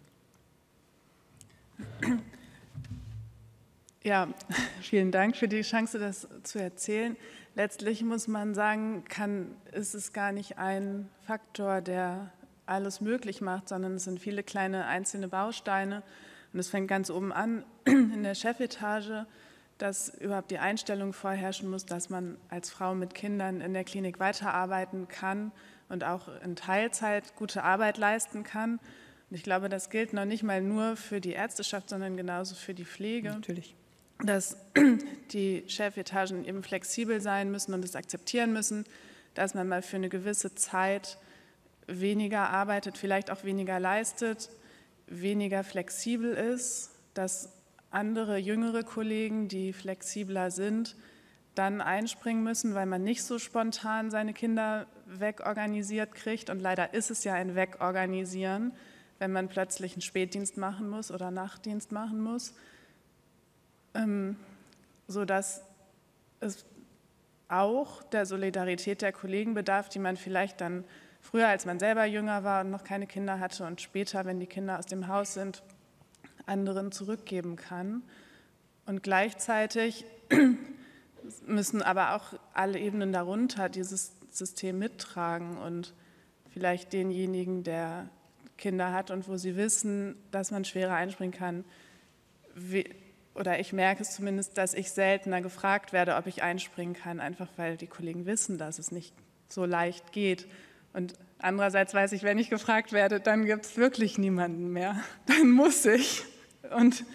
G: Ja, vielen Dank für die Chance, das zu erzählen. Letztlich muss man sagen, ist es gar nicht ein Faktor, der alles möglich macht, sondern es sind viele kleine einzelne Bausteine. Und es fängt ganz oben an in der Chefetage, dass überhaupt die Einstellung vorherrschen muss, dass man als Frau mit Kindern in der Klinik weiterarbeiten kann und auch in Teilzeit gute Arbeit leisten kann. Und ich glaube, das gilt noch nicht mal nur für die Ärzteschaft, sondern genauso für die Pflege.
A: Natürlich.
G: Dass die Chefetagen eben flexibel sein müssen und es akzeptieren müssen, dass man mal für eine gewisse Zeit weniger arbeitet, vielleicht auch weniger leistet, weniger flexibel ist, dass andere jüngere Kollegen, die flexibler sind, dann einspringen müssen, weil man nicht so spontan seine Kinder wegorganisiert kriegt. Und leider ist es ja ein Wegorganisieren, wenn man plötzlich einen Spätdienst machen muss oder Nachtdienst machen muss, sodass es auch der Solidarität der Kollegen bedarf, die man vielleicht dann früher, als man selber jünger war und noch keine Kinder hatte und später, wenn die Kinder aus dem Haus sind, anderen zurückgeben kann. Und gleichzeitig müssen aber auch alle Ebenen darunter dieses System mittragen und vielleicht denjenigen, der Kinder hat und wo sie wissen, dass man schwerer einspringen kann, oder ich merke es zumindest, dass ich seltener gefragt werde, ob ich einspringen kann, einfach weil die Kollegen wissen, dass es nicht so leicht geht. Und andererseits weiß ich, wenn ich gefragt werde, dann gibt es wirklich niemanden mehr. Dann muss ich. Und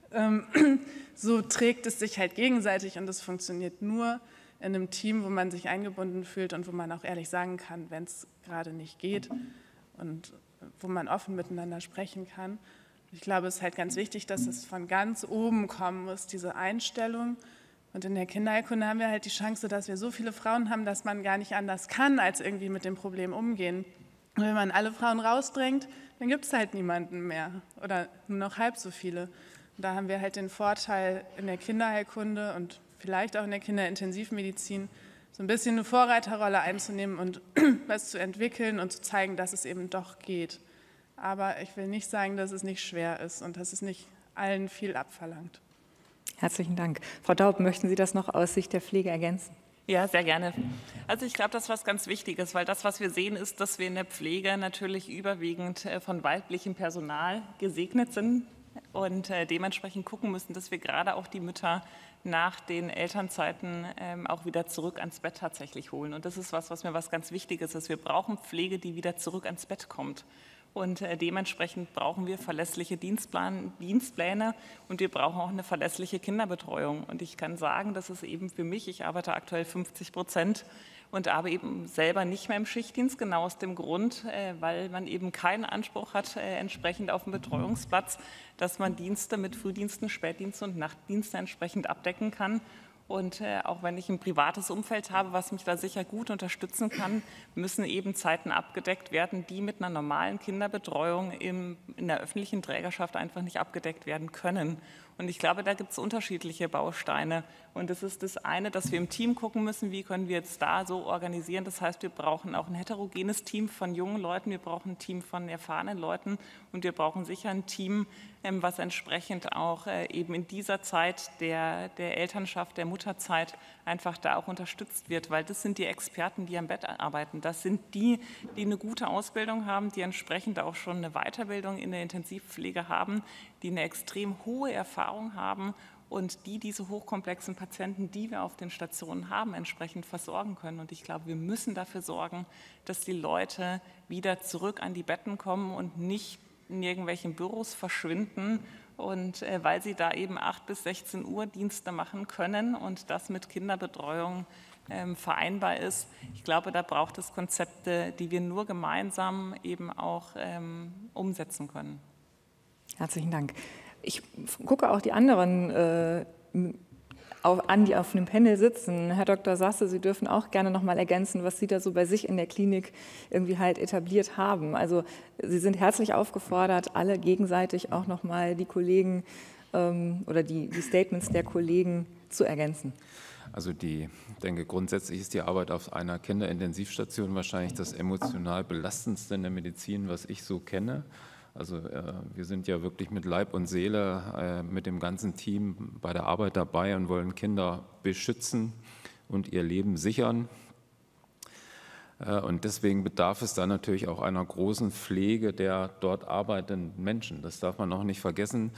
G: so trägt es sich halt gegenseitig und es funktioniert nur in einem Team, wo man sich eingebunden fühlt und wo man auch ehrlich sagen kann, wenn es gerade nicht geht und wo man offen miteinander sprechen kann. Ich glaube, es ist halt ganz wichtig, dass es von ganz oben kommen muss, diese Einstellung. Und in der Kinderheilkunde haben wir halt die Chance, dass wir so viele Frauen haben, dass man gar nicht anders kann, als irgendwie mit dem Problem umgehen. Und wenn man alle Frauen rausdrängt, dann gibt es halt niemanden mehr oder nur noch halb so viele. Und da haben wir halt den Vorteil in der Kinderheilkunde und vielleicht auch in der Kinderintensivmedizin, so ein bisschen eine Vorreiterrolle einzunehmen und was zu entwickeln und zu zeigen, dass es eben doch geht. Aber ich will nicht sagen, dass es nicht schwer ist und dass es nicht allen viel abverlangt.
A: Herzlichen Dank. Frau Daub, möchten Sie das noch aus Sicht der Pflege ergänzen?
D: Ja, sehr gerne. Also ich glaube, das ist was ganz Wichtiges, weil das, was wir sehen, ist, dass wir in der Pflege natürlich überwiegend von weiblichem Personal gesegnet sind und dementsprechend gucken müssen, dass wir gerade auch die Mütter nach den Elternzeiten auch wieder zurück ans Bett tatsächlich holen. Und das ist was mir was ganz Wichtiges ist. Wir brauchen Pflege, die wieder zurück ans Bett kommt. Und dementsprechend brauchen wir verlässliche Dienstpläne und wir brauchen auch eine verlässliche Kinderbetreuung. Und ich kann sagen, das ist eben für mich, ich arbeite aktuell 50% und arbeite eben selber nicht mehr im Schichtdienst, genau aus dem Grund, weil man eben keinen Anspruch hat, entsprechend auf dem Betreuungsplatz, dass man Dienste mit Frühdiensten, Spätdiensten und Nachtdiensten entsprechend abdecken kann. Und auch wenn ich ein privates Umfeld habe, was mich da sicher gut unterstützen kann, müssen eben Zeiten abgedeckt werden, die mit einer normalen Kinderbetreuung in der öffentlichen Trägerschaft einfach nicht abgedeckt werden können. Und ich glaube, da gibt es unterschiedliche Bausteine. Und das ist das eine, dass wir im Team gucken müssen, wie können wir jetzt da so organisieren. Das heißt, wir brauchen auch ein heterogenes Team von jungen Leuten, wir brauchen ein Team von erfahrenen Leuten und wir brauchen sicher ein Team, was entsprechend auch eben in dieser Zeit der Elternschaft, der Mutterzeit einfach da auch unterstützt wird, weil das sind die Experten, die am Bett arbeiten. Das sind die eine gute Ausbildung haben, die entsprechend auch schon eine Weiterbildung in der Intensivpflege haben, die eine extrem hohe Erfahrung haben und die diese hochkomplexen Patienten, die wir auf den Stationen haben, entsprechend versorgen können. Und ich glaube, wir müssen dafür sorgen, dass die Leute wieder zurück an die Betten kommen und nicht in irgendwelchen Büros verschwinden und weil sie da eben 8 bis 16 Uhr Dienste machen können und das mit Kinderbetreuung vereinbar ist. Ich glaube, da braucht es Konzepte, die wir nur gemeinsam eben auch umsetzen können.
A: Herzlichen Dank. Ich gucke auch die anderen an, die auf einem Panel sitzen. Herr Dr. Sasse, Sie dürfen auch gerne noch mal ergänzen, was Sie da so bei sich in der Klinik irgendwie halt etabliert haben. Also Sie sind herzlich aufgefordert, alle gegenseitig auch noch mal die Kollegen oder die Statements der Kollegen zu ergänzen.
E: Also ich denke, grundsätzlich ist die Arbeit auf einer Kinderintensivstation wahrscheinlich das emotional belastendste in der Medizin, was ich so kenne. Also wir sind ja wirklich mit Leib und Seele mit dem ganzen Team bei der Arbeit dabei und wollen Kinder beschützen und ihr Leben sichern. Und deswegen bedarf es da natürlich auch einer großen Pflege der dort arbeitenden Menschen. Das darf man auch nicht vergessen.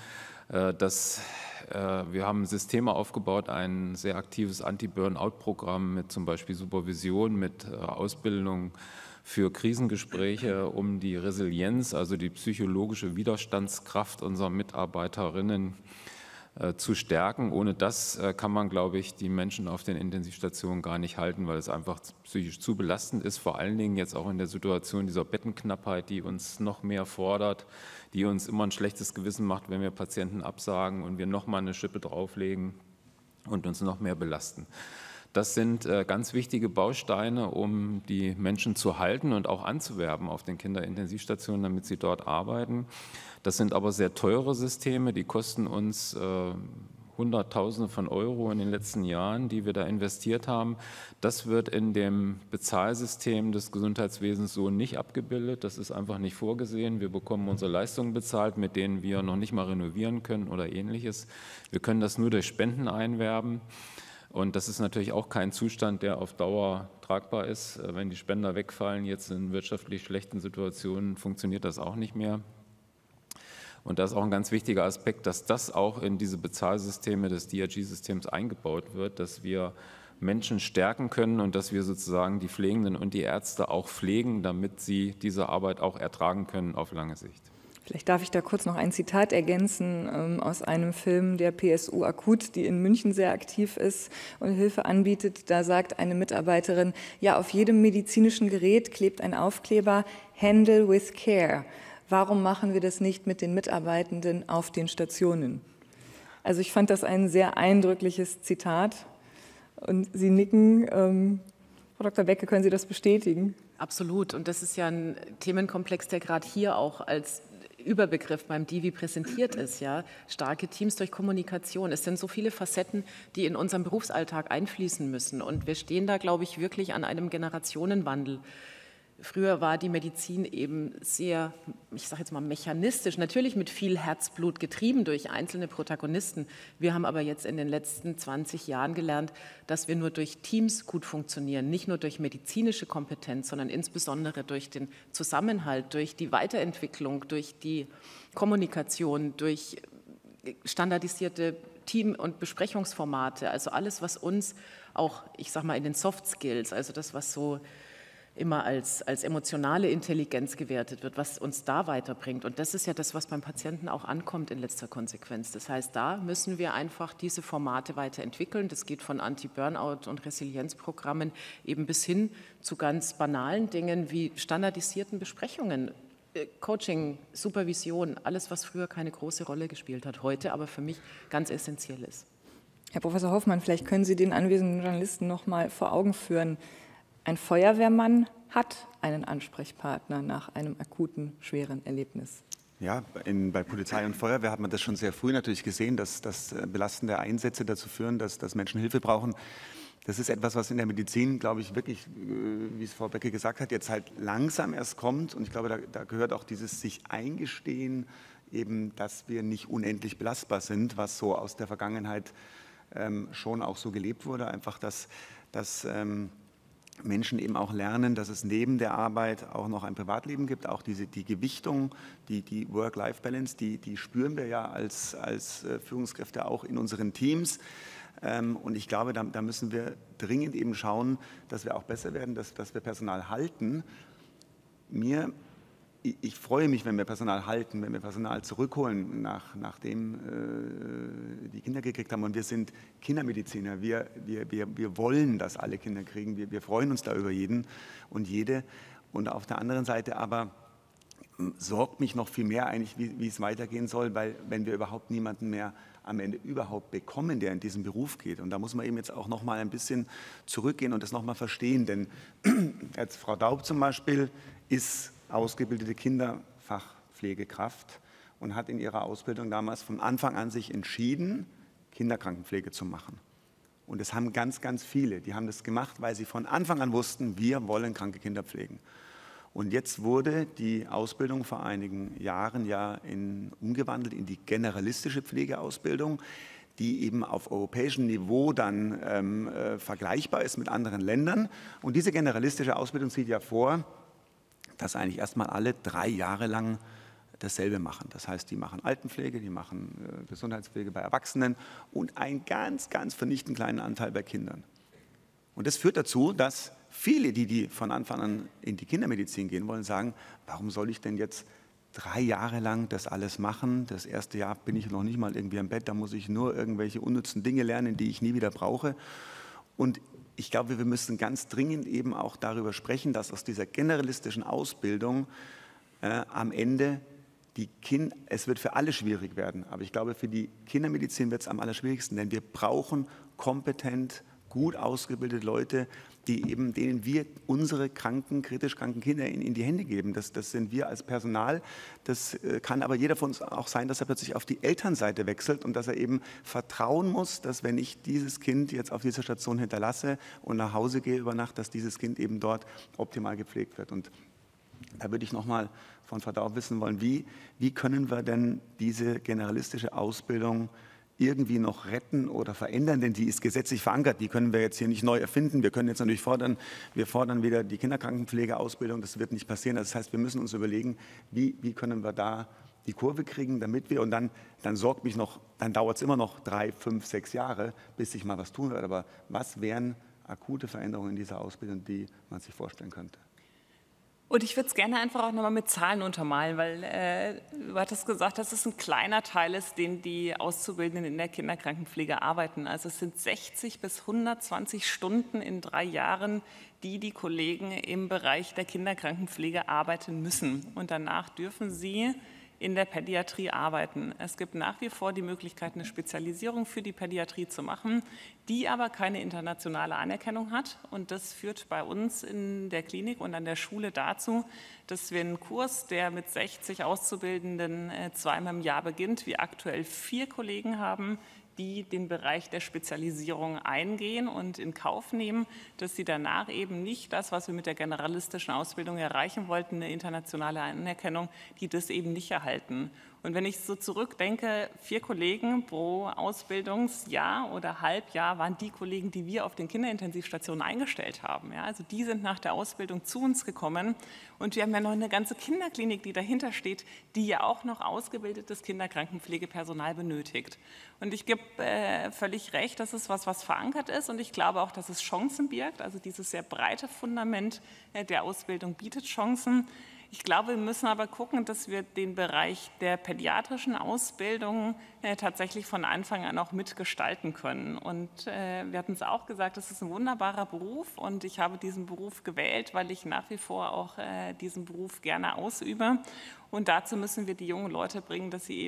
E: Wir haben Systeme aufgebaut, ein sehr aktives Anti-Burnout-Programm mit zum Beispiel Supervision, mit Ausbildung für Krisengespräche, um die Resilienz, also die psychologische Widerstandskraft unserer Mitarbeiterinnen zu stärken. Ohne das kann man, glaube ich, die Menschen auf den Intensivstationen gar nicht halten, weil es einfach psychisch zu belastend ist, vor allen Dingen jetzt auch in der Situation dieser Bettenknappheit, die uns noch mehr fordert, die uns immer ein schlechtes Gewissen macht, wenn wir Patienten absagen und wir noch mal eine Schippe drauflegen und uns noch mehr belasten. Das sind ganz wichtige Bausteine, um die Menschen zu halten und auch anzuwerben auf den Kinderintensivstationen, damit sie dort arbeiten. Das sind aber sehr teure Systeme, die kosten uns Hunderttausende von Euro in den letzten Jahren, die wir da investiert haben. Das wird in dem Bezahlsystem des Gesundheitswesens so nicht abgebildet. Das ist einfach nicht vorgesehen. Wir bekommen unsere Leistungen bezahlt, mit denen wir noch nicht mal renovieren können oder Ähnliches. Wir können das nur durch Spenden einwerben. Und das ist natürlich auch kein Zustand, der auf Dauer tragbar ist. Wenn die Spender wegfallen, jetzt in wirtschaftlich schlechten Situationen, funktioniert das auch nicht mehr. Und das ist auch ein ganz wichtiger Aspekt, dass das auch in diese Bezahlsysteme des DRG-Systems eingebaut wird, dass wir Menschen stärken können und dass wir sozusagen die Pflegenden und die Ärzte auch pflegen, damit sie diese Arbeit auch ertragen können auf lange Sicht.
A: Vielleicht darf ich da kurz noch ein Zitat ergänzen aus einem Film der PSU Akut, die in München sehr aktiv ist und Hilfe anbietet. Da sagt eine Mitarbeiterin, ja, auf jedem medizinischen Gerät klebt ein Aufkleber, Handle with Care. Warum machen wir das nicht mit den Mitarbeitenden auf den Stationen? Also ich fand das ein sehr eindrückliches Zitat. Und Sie nicken. Frau Dr. Becke, können Sie das bestätigen?
F: Absolut. Und das ist ja ein Themenkomplex, der gerade hier auch als Überbegriff beim Divi präsentiert ist, ja, starke Teams durch Kommunikation. Es sind so viele Facetten, die in unseren Berufsalltag einfließen müssen. Und wir stehen da, glaube ich, wirklich an einem Generationenwandel. Früher war die Medizin eben sehr, ich sage jetzt mal mechanistisch, natürlich mit viel Herzblut getrieben durch einzelne Protagonisten. Wir haben aber jetzt in den letzten 20 Jahren gelernt, dass wir nur durch Teams gut funktionieren, nicht nur durch medizinische Kompetenz, sondern insbesondere durch den Zusammenhalt, durch die Weiterentwicklung, durch die Kommunikation, durch standardisierte Team- und Besprechungsformate, also alles, was uns auch, ich sage mal, in den Soft Skills, also das, was so immer als emotionale Intelligenz gewertet wird, was uns da weiterbringt. Und das ist ja das, was beim Patienten auch ankommt in letzter Konsequenz. Das heißt, da müssen wir einfach diese Formate weiterentwickeln. Das geht von Anti-Burnout- und Resilienzprogrammen eben bis hin zu ganz banalen Dingen wie standardisierten Besprechungen, Coaching, Supervision, alles, was früher keine große Rolle gespielt hat, heute aber für mich ganz essentiell ist.
A: Herr Professor Hoffmann, vielleicht können Sie den anwesenden Journalisten noch mal vor Augen führen. Ein Feuerwehrmann hat einen Ansprechpartner nach einem akuten, schweren Erlebnis.
B: Ja, bei Polizei und Feuerwehr hat man das schon sehr früh natürlich gesehen, dass belastende Einsätze dazu führen, dass Menschen Hilfe brauchen. Das ist etwas, was in der Medizin, glaube ich, wirklich, wie es Frau Becke gesagt hat, jetzt halt langsam erst kommt. Und ich glaube, da gehört auch dieses sich eingestehen, eben, dass wir nicht unendlich belastbar sind, was so aus der Vergangenheit schon auch so gelebt wurde. Einfach, dass Menschen eben auch lernen, dass es neben der Arbeit auch noch ein Privatleben gibt. Auch die Gewichtung, die Work-Life-Balance, die spüren wir ja als Führungskräfte auch in unseren Teams. Und ich glaube, da müssen wir dringend eben schauen, dass wir auch besser werden, dass wir Personal halten. Ich freue mich, wenn wir Personal halten, wenn wir Personal zurückholen, nachdem die Kinder gekriegt haben. Und wir sind Kindermediziner. Wir wollen, dass alle Kinder kriegen. Wir freuen uns da über jeden und jede. Und auf der anderen Seite aber sorgt mich noch viel mehr eigentlich, wie es weitergehen soll, weil wenn wir überhaupt niemanden mehr am Ende überhaupt bekommen, der in diesen Beruf geht. Und da muss man eben jetzt auch noch mal ein bisschen zurückgehen und das noch mal verstehen. Denn jetzt Frau Daub zum Beispiel ist ausgebildete Kinderfachpflegekraft und hat in ihrer Ausbildung damals von Anfang an sich entschieden, Kinderkrankenpflege zu machen. Und das haben ganz, ganz viele. Die haben das gemacht, weil sie von Anfang an wussten, wir wollen kranke Kinder pflegen. Und jetzt wurde die Ausbildung vor einigen Jahren ja umgewandelt in die generalistische Pflegeausbildung, die eben auf europäischem Niveau dann vergleichbar ist mit anderen Ländern. Und diese generalistische Ausbildung sieht ja vor, dass eigentlich erstmal alle 3 Jahre lang dasselbe machen. Das heißt, die machen Altenpflege, die machen Gesundheitspflege bei Erwachsenen und einen ganz, ganz vernichtend kleinen Anteil bei Kindern. Und das führt dazu, dass viele, die von Anfang an in die Kindermedizin gehen wollen, sagen, warum soll ich denn jetzt 3 Jahre lang das alles machen? Das erste Jahr bin ich noch nicht mal irgendwie im Bett, da muss ich nur irgendwelche unnützen Dinge lernen, die ich nie wieder brauche. Und ich glaube, wir müssen ganz dringend eben auch darüber sprechen, dass aus dieser generalistischen Ausbildung am Ende es wird für alle schwierig werden, aber ich glaube, für die Kindermedizin wird es am allerschwierigsten, denn wir brauchen kompetent, gut ausgebildete Leute, denen wir unsere kritisch kranken Kinder in die Hände geben. Das sind wir als Personal. Das kann aber jeder von uns auch sein, dass er plötzlich auf die Elternseite wechselt und dass er eben vertrauen muss, dass wenn ich dieses Kind jetzt auf dieser Station hinterlasse und nach Hause gehe über Nacht, dass dieses Kind eben dort optimal gepflegt wird. Und da würde ich noch mal von Frau Daub wissen wollen, wie können wir denn diese generalistische Ausbildung irgendwie noch retten oder verändern, denn die ist gesetzlich verankert, die können wir jetzt hier nicht neu erfinden. Wir können jetzt natürlich wir fordern wieder die Kinderkrankenpflegeausbildung, das wird nicht passieren. Das heißt, wir müssen uns überlegen, wie können wir da die Kurve kriegen, damit wir, und dann dauert es immer noch 3, 5, 6 Jahre, bis sich mal was tun wird. Aber was wären akute Veränderungen in dieser Ausbildung, die man sich vorstellen könnte?
D: Und ich würde es gerne einfach auch nochmal mit Zahlen untermalen, weil du hattest gesagt, dass es ein kleiner Teil ist, den die Auszubildenden in der Kinderkrankenpflege arbeiten. Also es sind 60 bis 120 Stunden in 3 Jahren, die Kollegen im Bereich der Kinderkrankenpflege arbeiten müssen. Und danach dürfen sie in der Pädiatrie arbeiten. Es gibt nach wie vor die Möglichkeit, eine Spezialisierung für die Pädiatrie zu machen, die aber keine internationale Anerkennung hat. Und das führt bei uns in der Klinik und an der Schule dazu, dass wir einen Kurs, der mit 60 Auszubildenden 2-mal im Jahr beginnt, wir aktuell 4 Kollegen haben, die den Bereich der Spezialisierung eingehen und in Kauf nehmen, dass sie danach eben nicht das, was wir mit der generalistischen Ausbildung erreichen wollten, eine internationale Anerkennung, die das eben nicht erhalten. Und wenn ich so zurückdenke, 4 Kollegen pro Ausbildungsjahr oder Halbjahr waren die Kollegen, die wir auf den Kinderintensivstationen eingestellt haben. Ja, also die sind nach der Ausbildung zu uns gekommen und wir haben ja noch eine ganze Kinderklinik, die dahinter steht, die ja auch noch ausgebildetes Kinderkrankenpflegepersonal benötigt. Und ich gebe völlig recht, das ist was verankert ist und ich glaube auch, dass es Chancen birgt. Also dieses sehr breite Fundament der Ausbildung bietet Chancen. Ich glaube, wir müssen aber gucken, dass wir den Bereich der pädiatrischen Ausbildung tatsächlich von Anfang an auch mitgestalten können. Und wir hatten es auch gesagt, es ist ein wunderbarer Beruf und ich habe diesen Beruf gewählt, weil ich nach wie vor auch diesen Beruf gerne ausübe. Und dazu müssen wir die jungen Leute bringen, dass sie eben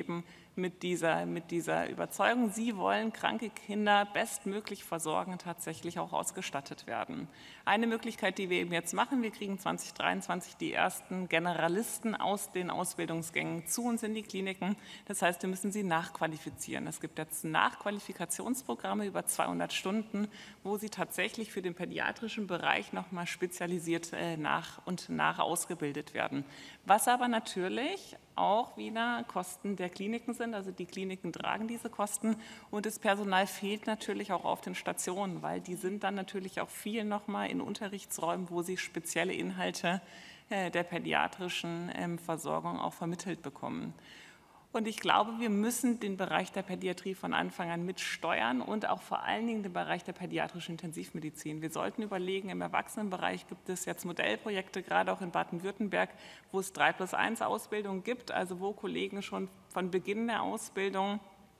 D: mit dieser Überzeugung, sie wollen kranke Kinder bestmöglich versorgen, tatsächlich auch ausgestattet werden. Eine Möglichkeit, die wir eben jetzt machen, wir kriegen 2023 die ersten Generalisten aus den Ausbildungsgängen zu uns in die Kliniken. Das heißt, wir müssen sie nachqualifizieren. Es gibt jetzt Nachqualifikationsprogramme über 200 Stunden, wo sie tatsächlich für den pädiatrischen Bereich nochmal spezialisiert nach ausgebildet werden. Was aber natürlich auch wieder Kosten der Kliniken sind. Also die Kliniken tragen diese Kosten und das Personal fehlt natürlich auch auf den Stationen, weil die sind dann natürlich auch viel nochmal in Unterrichtsräumen, wo sie spezielle Inhalte der pädiatrischen Versorgung auch vermittelt bekommen. Und ich glaube, wir müssen den Bereich der Pädiatrie von Anfang an mitsteuern und auch vor allen Dingen den Bereich der pädiatrischen Intensivmedizin. Wir sollten überlegen, im Erwachsenenbereich gibt es jetzt Modellprojekte, gerade auch in Baden-Württemberg, wo es 3+1 Ausbildung gibt, also wo Kollegen schon von Beginn der Ausbildung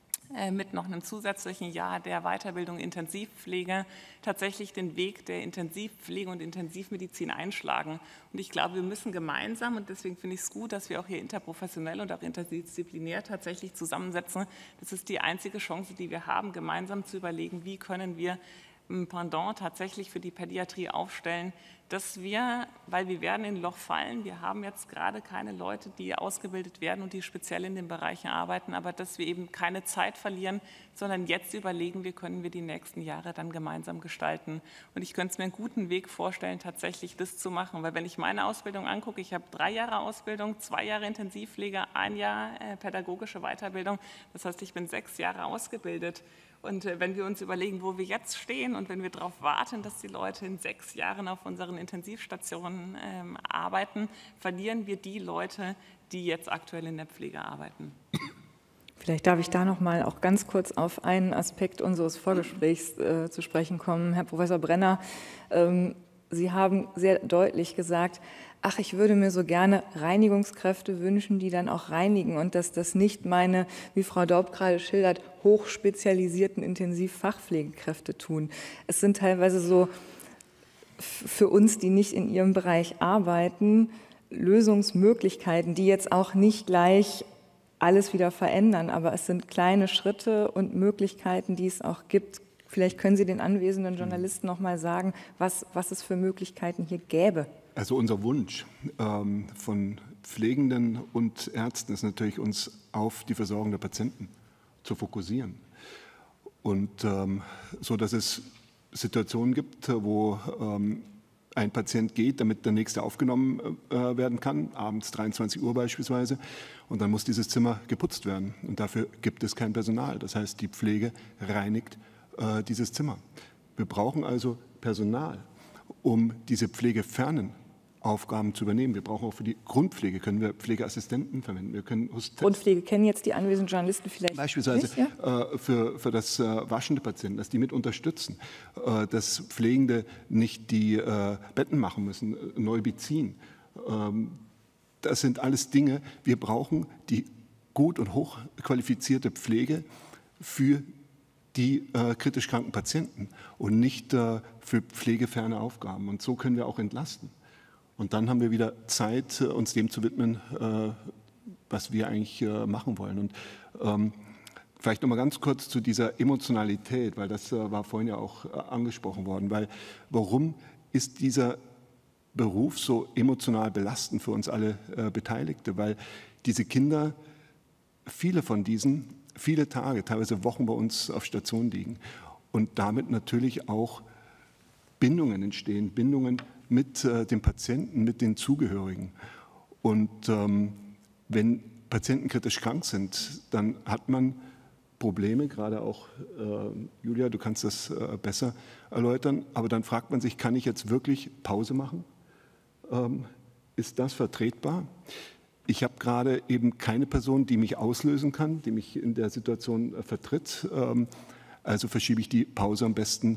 D: mit noch einem zusätzlichen Jahr der Weiterbildung Intensivpflege tatsächlich den Weg der Intensivpflege und Intensivmedizin einschlagen. Und ich glaube, wir müssen gemeinsam, und deswegen finde ich es gut, dass wir auch hier interprofessionell und auch interdisziplinär tatsächlich zusammensetzen. Das ist die einzige Chance, die wir haben, gemeinsam zu überlegen, wie können wir ein Pendant tatsächlich für die Pädiatrie aufstellen, dass wir, weil wir werden in ein Loch fallen, wir haben jetzt gerade keine Leute, die ausgebildet werden und die speziell in den Bereichen arbeiten, aber dass wir eben keine Zeit verlieren, sondern jetzt überlegen, wie können wir die nächsten Jahre dann gemeinsam gestalten. Und ich könnte es mir einen guten Weg vorstellen, tatsächlich das zu machen, weil wenn ich meine Ausbildung angucke, ich habe 3 Jahre Ausbildung, 2 Jahre Intensivpflege, 1 Jahr pädagogische Weiterbildung, das heißt, ich bin 6 Jahre ausgebildet. Und wenn wir uns überlegen, wo wir jetzt stehen und wenn wir darauf warten, dass die Leute in 6 Jahren auf unseren Intensivstationen arbeiten, verlieren wir die Leute, die jetzt aktuell in der Pflege arbeiten.
A: Vielleicht darf ich da noch mal auch ganz kurz auf einen Aspekt unseres Vorgesprächs zu sprechen kommen. Herr Professor Brenner, Sie haben sehr deutlich gesagt, ach, ich würde mir so gerne Reinigungskräfte wünschen, die dann auch reinigen und dass das nicht meine, wie Frau Daub gerade schildert, hochspezialisierten Intensivfachpflegekräfte tun. Es sind teilweise so für uns, die nicht in ihrem Bereich arbeiten, Lösungsmöglichkeiten, die jetzt auch nicht gleich alles wieder verändern, aber es sind kleine Schritte und Möglichkeiten, die es auch gibt. Vielleicht können Sie den anwesenden Journalisten noch mal sagen, was es für Möglichkeiten hier gäbe.
C: Also unser Wunsch von Pflegenden und Ärzten ist natürlich, uns auf die Versorgung der Patienten zu fokussieren. Und so, dass es Situationen gibt, wo ein Patient geht, damit der nächste aufgenommen werden kann, abends 23 Uhr beispielsweise, und dann muss dieses Zimmer geputzt werden. Und dafür gibt es kein Personal. Das heißt, die Pflege reinigt dieses Zimmer. Wir brauchen also Personal, um diese pflegefernen Aufgaben zu übernehmen. Wir brauchen auch für die Grundpflege, können wir Pflegeassistenten verwenden. Wir können
A: Grundpflege kennen jetzt die anwesenden Journalisten vielleicht
C: beispielsweise
A: nicht, ja?
C: Für das Waschen der Patienten, dass die mit unterstützen, dass Pflegende nicht die Betten machen müssen, neu beziehen. Das sind alles Dinge, wir brauchen die gut und hochqualifizierte Pflege für die kritisch kranken Patienten und nicht für pflegeferne Aufgaben. Und so können wir auch entlasten. Und dann haben wir wieder Zeit, uns dem zu widmen, was wir eigentlich machen wollen. Und vielleicht noch mal ganz kurz zu dieser Emotionalität, weil das war vorhin ja auch angesprochen worden. Weil warum ist dieser Beruf so emotional belastend für uns alle Beteiligte? Weil diese Kinder, viele von diesen, viele Tage, teilweise Wochen bei uns auf Station liegen und damit natürlich auch Bindungen entstehen, Bindungen mit dem Patienten, mit den Zugehörigen. Und wenn Patienten kritisch krank sind, dann hat man Probleme, gerade auch, Julia, du kannst das besser erläutern, aber dann fragt man sich, kann ich jetzt wirklich Pause machen? Ist das vertretbar? Ich habe gerade eben keine Person, die mich auslösen kann, die mich in der Situation vertritt. Also verschiebe ich die Pause am besten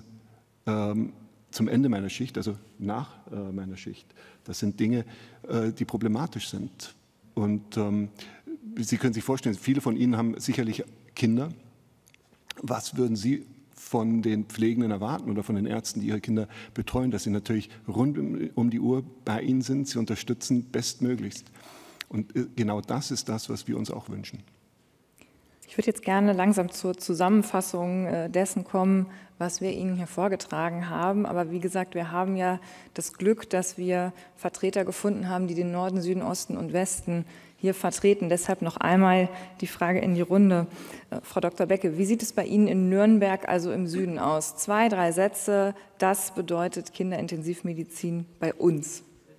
C: zum Ende meiner Schicht, also nach meiner Schicht. Das sind Dinge, die problematisch sind. Und Sie können sich vorstellen, viele von Ihnen haben sicherlich Kinder. Was würden Sie von den Pflegenden erwarten oder von den Ärzten, die ihre Kinder betreuen, dass sie natürlich rund um die Uhr bei ihnen sind, sie unterstützen bestmöglichst. Und genau das ist das, was wir uns auch wünschen.
A: Ich würde jetzt gerne langsam zur Zusammenfassung dessen kommen, was wir Ihnen hier vorgetragen haben. Aber wie gesagt, wir haben ja das Glück, dass wir Vertreter gefunden haben, die den Norden, Süden, Osten und Westen hier vertreten. Deshalb noch einmal die Frage in die Runde. Frau Dr. Becke, wie sieht es bei Ihnen in Nürnberg, also im Süden, aus? 2, 3 Sätze, das bedeutet Kinderintensivmedizin bei uns.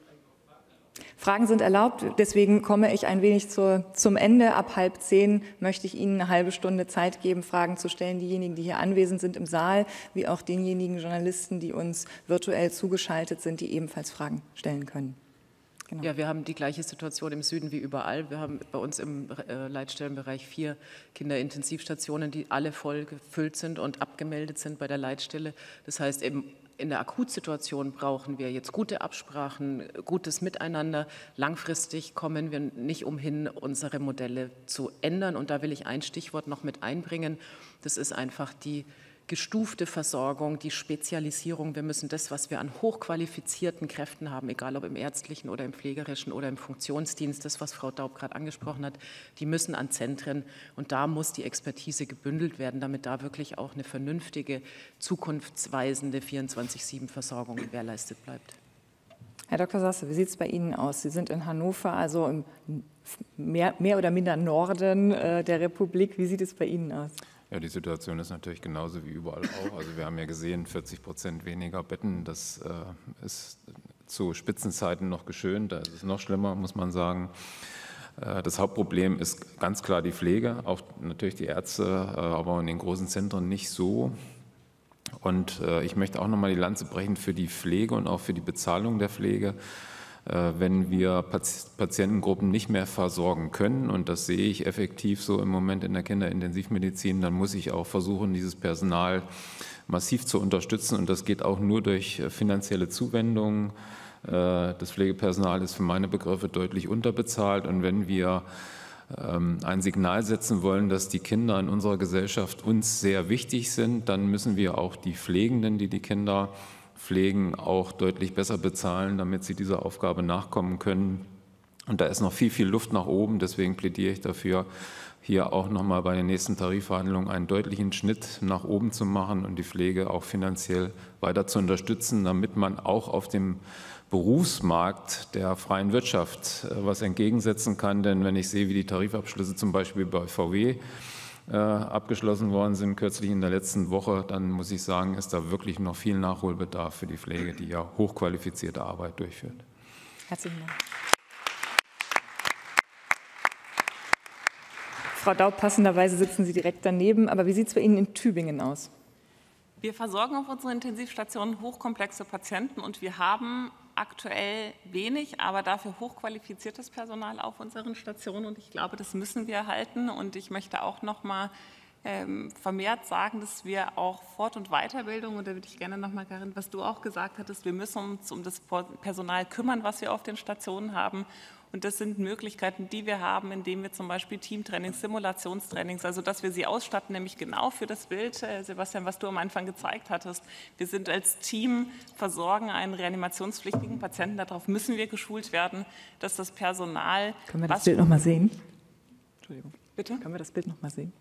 A: Fragen sind erlaubt, deswegen komme ich ein wenig zum Ende. Ab 9:30 möchte ich Ihnen eine halbe Stunde Zeit geben, Fragen zu stellen. Diejenigen, die hier anwesend sind im Saal, wie auch denjenigen Journalisten, die uns virtuell zugeschaltet sind, die ebenfalls Fragen stellen können.
F: Genau. Ja, wir haben die gleiche Situation im Süden wie überall. Wir haben bei uns im Leitstellenbereich 4 Kinderintensivstationen, die alle voll gefüllt sind und abgemeldet sind bei der Leitstelle. Das heißt, eben in der Akutsituation brauchen wir jetzt gute Absprachen, gutes Miteinander. Langfristig kommen wir nicht umhin, unsere Modelle zu ändern. Und da will ich ein Stichwort noch mit einbringen. Das ist einfach die gestufte Versorgung, die Spezialisierung. Wir müssen das, was wir an hochqualifizierten Kräften haben, egal ob im ärztlichen oder im pflegerischen oder im Funktionsdienst, das, was Frau Daub gerade angesprochen hat, die müssen an Zentren und da muss die Expertise gebündelt werden, damit da wirklich auch eine vernünftige, zukunftsweisende 24/7-Versorgung gewährleistet bleibt.
A: Herr Dr. Sasse, wie sieht es bei Ihnen aus? Sie sind in Hannover, also im mehr oder minder Norden der Republik. Wie sieht es bei Ihnen aus?
E: Ja, die Situation ist natürlich genauso wie überall auch. Also wir haben ja gesehen, 40% weniger Betten. Das ist zu Spitzenzeiten noch geschönt. Da ist es noch schlimmer, muss man sagen. Das Hauptproblem ist ganz klar die Pflege, auch natürlich die Ärzte, aber in den großen Zentren nicht so. Und ich möchte auch nochmal die Lanze brechen für die Pflege und auch für die Bezahlung der Pflege. Wenn wir Patientengruppen nicht mehr versorgen können, und das sehe ich effektiv so im Moment in der Kinderintensivmedizin, dann muss ich auch versuchen, dieses Personal massiv zu unterstützen. Und das geht auch nur durch finanzielle Zuwendungen. Das Pflegepersonal ist für meine Begriffe deutlich unterbezahlt. Und wenn wir ein Signal setzen wollen, dass die Kinder in unserer Gesellschaft uns sehr wichtig sind, dann müssen wir auch die Pflegenden, die Kinder pflegen, auch deutlich besser bezahlen, damit sie dieser Aufgabe nachkommen können. Und da ist noch viel Luft nach oben. Deswegen plädiere ich dafür, hier auch nochmal bei den nächsten Tarifverhandlungen einen deutlichen Schnitt nach oben zu machen und die Pflege auch finanziell weiter zu unterstützen, damit man auch auf dem Berufsmarkt der freien Wirtschaft was entgegensetzen kann. Denn wenn ich sehe, wie die Tarifabschlüsse zum Beispiel bei VW abgeschlossen worden sind, kürzlich in der letzten Woche, dann muss ich sagen, ist da wirklich noch viel Nachholbedarf für die Pflege, die ja hochqualifizierte Arbeit durchführt.
A: Herzlichen Dank. Frau Daub, passenderweise sitzen Sie direkt daneben, aber wie sieht es bei Ihnen in Tübingen aus?
D: Wir versorgen auf unseren Intensivstationen hochkomplexe Patienten und wir haben aktuell wenig, aber dafür hochqualifiziertes Personal auf unseren Stationen und ich glaube, das müssen wir halten und ich möchte auch noch mal vermehrt sagen, dass wir auch Fort- und Weiterbildung, und da würde ich gerne noch mal, Karin, was du auch gesagt hattest, wir müssen uns um das Personal kümmern, was wir auf den Stationen haben. Und das sind Möglichkeiten, die wir haben, indem wir zum Beispiel Teamtrainings, Simulationstrainings, also dass wir sie ausstatten, nämlich genau für das Bild, Sebastian, was du am Anfang gezeigt hattest. Wir sind als Team, versorgen einen reanimationspflichtigen Patienten, darauf müssen wir geschult werden, dass das Personal...
A: Können wir das Bild noch mal sehen?
D: Entschuldigung. Bitte?
A: Können wir das Bild noch mal sehen?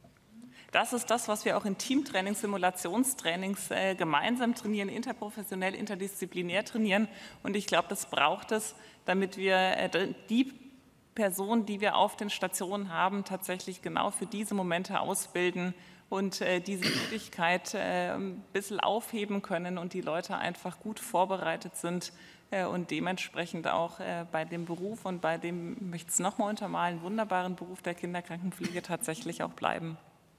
D: Das ist das, was wir auch in Teamtrainings, Simulationstrainings gemeinsam trainieren, interprofessionell, interdisziplinär trainieren. Und ich glaube, das braucht es, damit wir die Personen, die wir auf den Stationen haben, tatsächlich genau für diese Momente ausbilden und diese Möglichkeit ein bisschen aufheben können und die Leute einfach gut vorbereitet sind und dementsprechend auch bei dem Beruf und bei dem, ich möchte es nochmal untermalen, wunderbaren Beruf der Kinderkrankenpflege tatsächlich auch bleiben.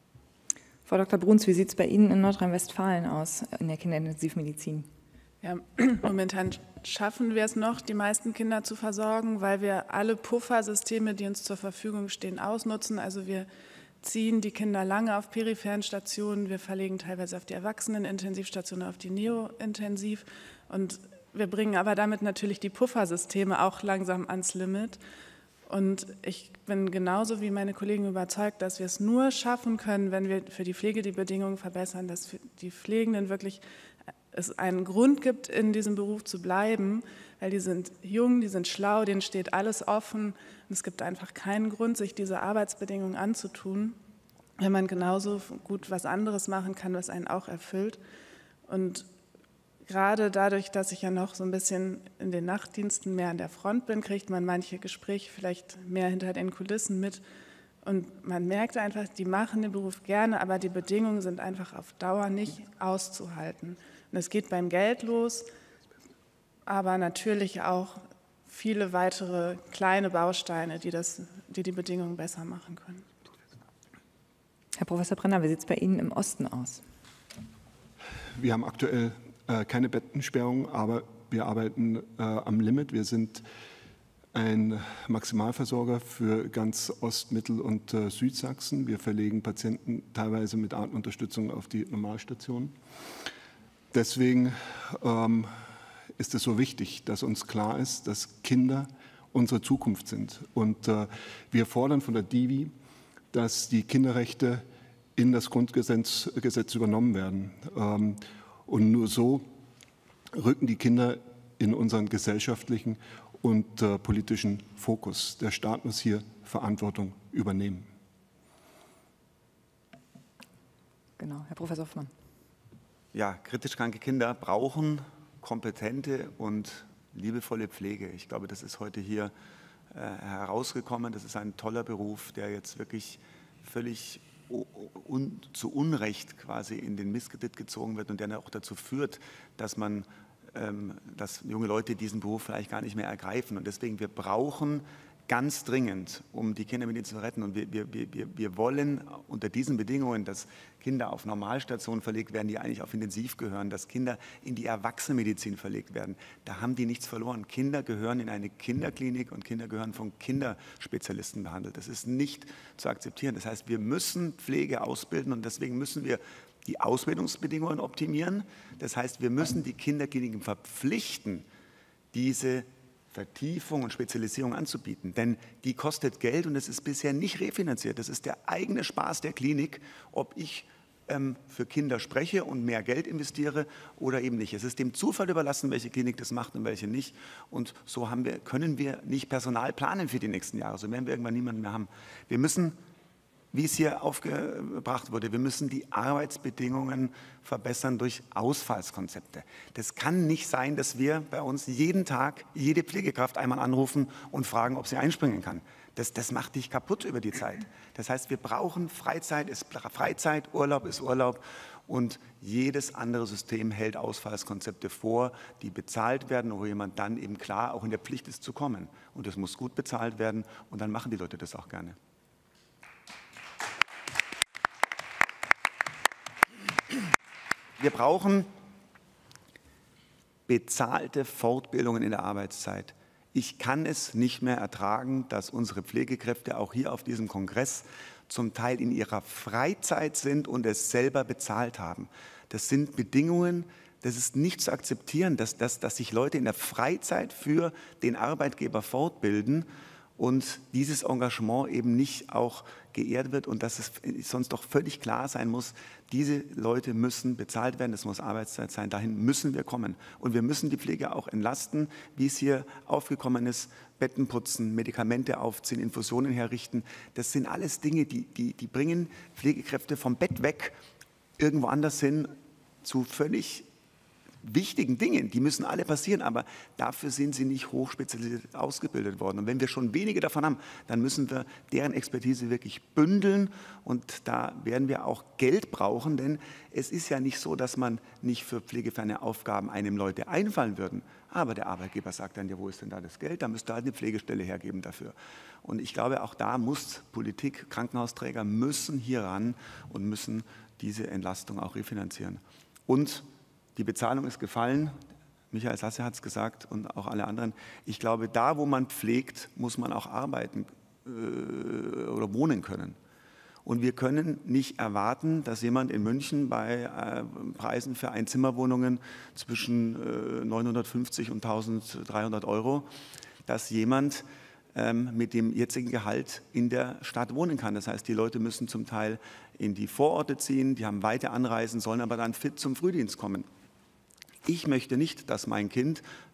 A: Frau Dr. Bruns, wie sieht es bei Ihnen in Nordrhein-Westfalen aus, in der Kinderintensivmedizin?
G: Ja, momentan schaffen wir es noch, die meisten Kinder zu versorgen, weil wir alle Puffersysteme, die uns zur Verfügung stehen, ausnutzen. Also wir ziehen die Kinder lange auf peripheren Stationen, wir verlegen teilweise auf die Erwachsenenintensivstationen, auf die Neointensiv. Und wir bringen aber damit natürlich die Puffersysteme auch langsam ans Limit. Und ich bin genauso wie meine Kollegen überzeugt, dass wir es nur schaffen können, wenn wir für die Pflege die Bedingungen verbessern, dass für die Pflegenden wirklich es einen Grund gibt, in diesem Beruf zu bleiben, weil die sind jung, die sind schlau, denen steht alles offen und es gibt einfach keinen Grund, sich diese Arbeitsbedingungen anzutun. wenn man genauso gut was anderes machen kann, was einen auch erfüllt. Und gerade dadurch, dass ich ja noch so ein bisschen in den Nachtdiensten mehr an der Front bin, kriegt man manche Gespräche vielleicht mehr hinter den Kulissen mit. Und man merkt einfach, die machen den Beruf gerne, aber die Bedingungen sind einfach auf Dauer nicht auszuhalten. Und es geht beim Geld los, aber natürlich auch viele weitere kleine Bausteine, die Bedingungen besser machen können.
A: Herr Professor Brenner, wie sieht es bei Ihnen im Osten aus?
C: Wir haben aktuell keine Bettensperrung, aber wir arbeiten am Limit. Wir sind ein Maximalversorger für ganz Ost-, Mittel- und Südsachsen. Wir verlegen Patienten teilweise mit Atemunterstützung auf die Normalstation. Deswegen ist es so wichtig, dass uns klar ist, dass Kinder unsere Zukunft sind. Und wir fordern von der DIVI, dass die Kinderrechte in das Grundgesetz übernommen werden. Und nur so rücken die Kinder in unseren gesellschaftlichen und politischen Fokus. Der Staat muss hier Verantwortung übernehmen.
A: Genau, Herr Professor Hoffmann.
B: Ja, kritisch kranke Kinder brauchen kompetente und liebevolle Pflege. Ich glaube, das ist heute hier herausgekommen. Das ist ein toller Beruf, der jetzt wirklich völlig zu Unrecht quasi in den Misskredit gezogen wird und der auch dazu führt, dass junge Leute diesen Beruf vielleicht gar nicht mehr ergreifen. Und deswegen, wir brauchen ganz dringend, um die Kindermedizin zu retten. Und wir wollen unter diesen Bedingungen, dass Kinder auf Normalstationen verlegt werden, die eigentlich auf Intensiv gehören, dass Kinder in die Erwachsenenmedizin verlegt werden. Da haben die nichts verloren. Kinder gehören in eine Kinderklinik und Kinder gehören von Kinderspezialisten behandelt. Das ist nicht zu akzeptieren. Das heißt, wir müssen Pflege ausbilden und deswegen müssen wir die Ausbildungsbedingungen optimieren. Das heißt, wir müssen die Kinderkliniken verpflichten, diese Vertiefung und Spezialisierung anzubieten, denn die kostet Geld und es ist bisher nicht refinanziert. Das ist der eigene Spaß der Klinik, ob ich für Kinder spreche und mehr Geld investiere oder eben nicht. Es ist dem Zufall überlassen, welche Klinik das macht und welche nicht. Und so können wir nicht Personal planen für die nächsten Jahre. So werden wir irgendwann niemanden mehr haben. Wir müssen, wie es hier aufgebracht wurde, wir müssen die Arbeitsbedingungen verbessern durch Ausfallskonzepte. Das kann nicht sein, dass wir bei uns jeden Tag jede Pflegekraft einmal anrufen und fragen, ob sie einspringen kann. Das macht dich kaputt über die Zeit. Das heißt, wir brauchen Freizeit, ist Freizeit, Urlaub ist Urlaub und jedes andere System hält Ausfallskonzepte vor, die bezahlt werden, wo jemand dann eben klar auch in der Pflicht ist zu kommen. Und das muss gut bezahlt werden und dann machen die Leute das auch gerne. Wir brauchen bezahlte Fortbildungen in der Arbeitszeit. Ich kann es nicht mehr ertragen, dass unsere Pflegekräfte auch hier auf diesem Kongress zum Teil in ihrer Freizeit sind und es selber bezahlt haben. Das sind Bedingungen, das ist nicht zu akzeptieren, dass sich Leute in der Freizeit für den Arbeitgeber fortbilden und dieses Engagement eben nicht auch geehrt wird und dass es sonst doch völlig klar sein muss, diese Leute müssen bezahlt werden, das muss Arbeitszeit sein, dahin müssen wir kommen. Und wir müssen die Pflege auch entlasten, wie es hier aufgekommen ist, Betten putzen, Medikamente aufziehen, Infusionen herrichten. Das sind alles Dinge, die bringen Pflegekräfte vom Bett weg, irgendwo anders hin zu völlig wichtigen Dingen, die müssen alle passieren, aber dafür sind sie nicht hochspezialisiert ausgebildet worden. Und wenn wir schon wenige davon haben, dann müssen wir deren Expertise wirklich bündeln und da werden wir auch Geld brauchen, denn es ist ja nicht so, dass man nicht für pflegeferne Aufgaben einem Leute einfallen würden, aber der Arbeitgeber sagt dann, ja, wo ist denn da das Geld? Da müsste halt eine Pflegestelle hergeben dafür. Und ich glaube, auch da muss Politik, Krankenhausträger müssen hier ran und müssen diese Entlastung auch refinanzieren. Und die Bezahlung ist gefallen, Michael Sasse hat es gesagt und auch alle anderen. Ich glaube, da, wo man pflegt, muss man auch arbeiten oder wohnen können. Und wir können nicht erwarten, dass jemand in München bei Preisen für Einzimmerwohnungen zwischen 950 und 1.300 €, dass jemand mit dem jetzigen Gehalt in der Stadt wohnen kann. Das heißt, die Leute müssen zum Teil in die Vororte ziehen, die haben weite Anreisen, sollen aber dann fit zum Frühdienst kommen. Ich möchte nicht, dass mein Kind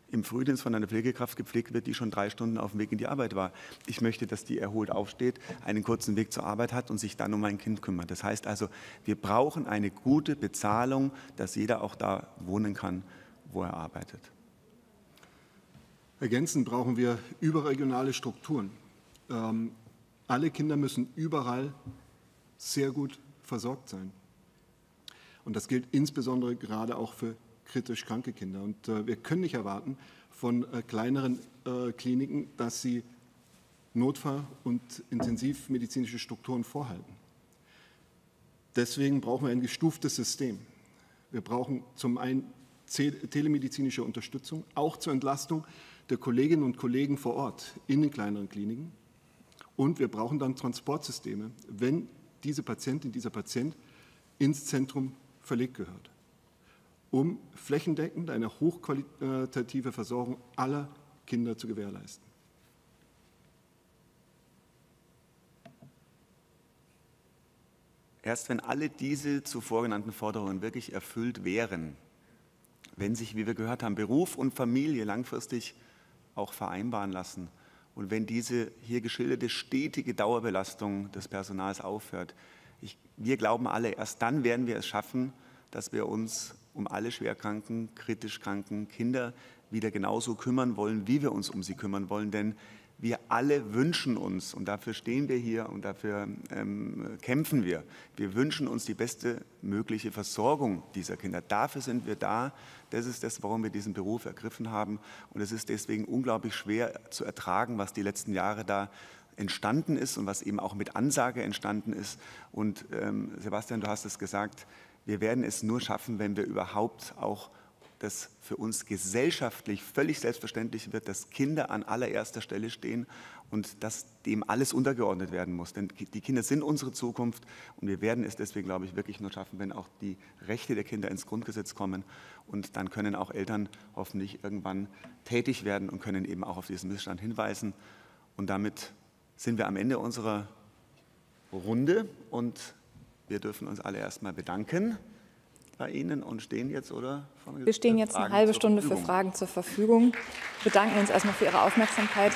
B: im Frühdienst von einer Pflegekraft gepflegt wird, die schon 3 Stunden auf dem Weg in die Arbeit war. Ich möchte, dass die erholt aufsteht, einen kurzen Weg zur Arbeit hat und sich dann um mein Kind kümmert. Das heißt also, wir brauchen eine gute Bezahlung, dass jeder auch da wohnen kann, wo er arbeitet.
C: Ergänzend brauchen wir überregionale Strukturen. Alle Kinder müssen überall sehr gut versorgt sein. Und das gilt insbesondere gerade auch für kritisch kranke Kinder. Und wir können nicht erwarten von kleineren Kliniken, dass sie Notfall- und intensivmedizinische Strukturen vorhalten. Deswegen brauchen wir ein gestuftes System. Wir brauchen zum einen telemedizinische Unterstützung, auch zur Entlastung der Kolleginnen und Kollegen vor Ort in den kleineren Kliniken. Und wir brauchen dann Transportsysteme, wenn diese Patientin, dieser Patient ins Zentrum verlegt gehört, um flächendeckend eine hochqualitative Versorgung aller Kinder zu gewährleisten.
B: Erst wenn alle diese zuvor genannten Forderungen wirklich erfüllt wären, wenn sich, wie wir gehört haben, Beruf und Familie langfristig auch vereinbaren lassen und wenn diese hier geschilderte stetige Dauerbelastung des Personals aufhört, wir glauben alle, erst dann werden wir es schaffen, dass wir uns um alle schwerkranken, kritisch kranken Kinder wieder genauso kümmern wollen, wie wir uns um sie kümmern wollen. Denn wir alle wünschen uns, und dafür stehen wir hier und dafür kämpfen wir, wünschen uns die beste mögliche Versorgung dieser Kinder. Dafür sind wir da. Das ist das, warum wir diesen Beruf ergriffen haben. Und es ist deswegen unglaublich schwer zu ertragen, was die letzten Jahre da entstanden ist und was eben auch mit Ansage entstanden ist. Und Sebastian, du hast es gesagt, wir werden es nur schaffen, wenn wir überhaupt auch das für uns gesellschaftlich völlig selbstverständlich wird, dass Kinder an allererster Stelle stehen und dass dem alles untergeordnet werden muss. Denn die Kinder sind unsere Zukunft und wir werden es deswegen, glaube ich, wirklich nur schaffen, wenn auch die Rechte der Kinder ins Grundgesetz kommen. Und dann können auch Eltern hoffentlich irgendwann tätig werden und können eben auch auf diesen Missstand hinweisen. Und damit sind wir am Ende unserer Runde und wir dürfen uns alle erstmal bedanken bei Ihnen und stehen jetzt, oder?
A: Wir stehen jetzt eine halbe Stunde für Fragen zur Verfügung. Wir bedanken uns erstmal für Ihre Aufmerksamkeit.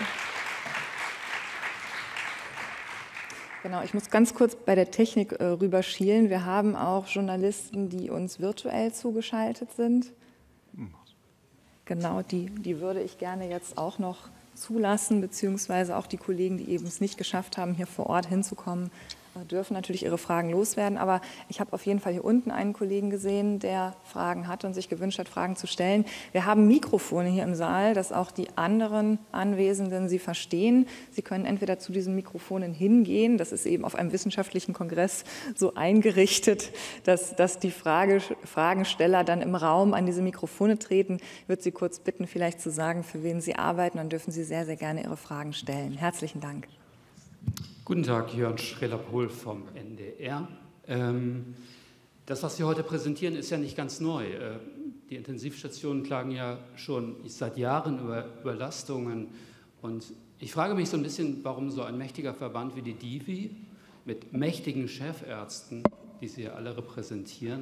A: Genau, ich muss ganz kurz bei der Technik rüberschielen. Wir haben auch Journalisten, die uns virtuell zugeschaltet sind. Genau, die würde ich gerne jetzt auch noch zulassen, beziehungsweise auch die Kollegen, die eben es nicht geschafft haben, hier vor Ort hinzukommen, dürfen natürlich ihre Fragen loswerden. Aber ich habe auf jeden Fall hier unten einen Kollegen gesehen, der Fragen hat und sich gewünscht hat, Fragen zu stellen. Wir haben Mikrofone hier im Saal, dass auch die anderen Anwesenden sie verstehen. Sie können entweder zu diesen Mikrofonen hingehen. Das ist eben auf einem wissenschaftlichen Kongress so eingerichtet, dass die Fragensteller dann im Raum an diese Mikrofone treten. Ich würde Sie kurz bitten, vielleicht zu sagen, für wen Sie arbeiten. Dann dürfen Sie sehr, sehr gerne Ihre Fragen stellen. Herzlichen Dank.
H: Guten Tag, Jörn Schreller-Pohl vom NDR. Das, was Sie heute präsentieren, ist ja nicht ganz neu. Die Intensivstationen klagen ja schon seit Jahren über Überlastungen. Und ich frage mich so ein bisschen, warum so ein mächtiger Verband wie die DIVI mit mächtigen Chefärzten, die Sie ja alle repräsentieren,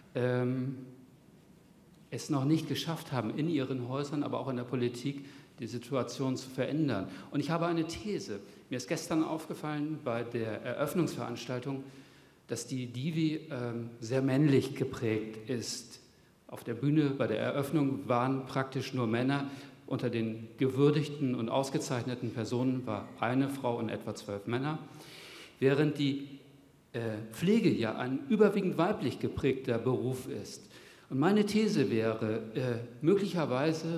H: es noch nicht geschafft haben, in ihren Häusern, aber auch in der Politik, die Situation zu verändern. Und ich habe eine These. Mir ist gestern aufgefallen bei der Eröffnungsveranstaltung, dass die DIVI sehr männlich geprägt ist. Auf der Bühne bei der Eröffnung waren praktisch nur Männer. Unter den gewürdigten und ausgezeichneten Personen war eine Frau und etwa 12 Männer. Während die Pflege ja ein überwiegend weiblich geprägter Beruf ist. Und meine These wäre, möglicherweise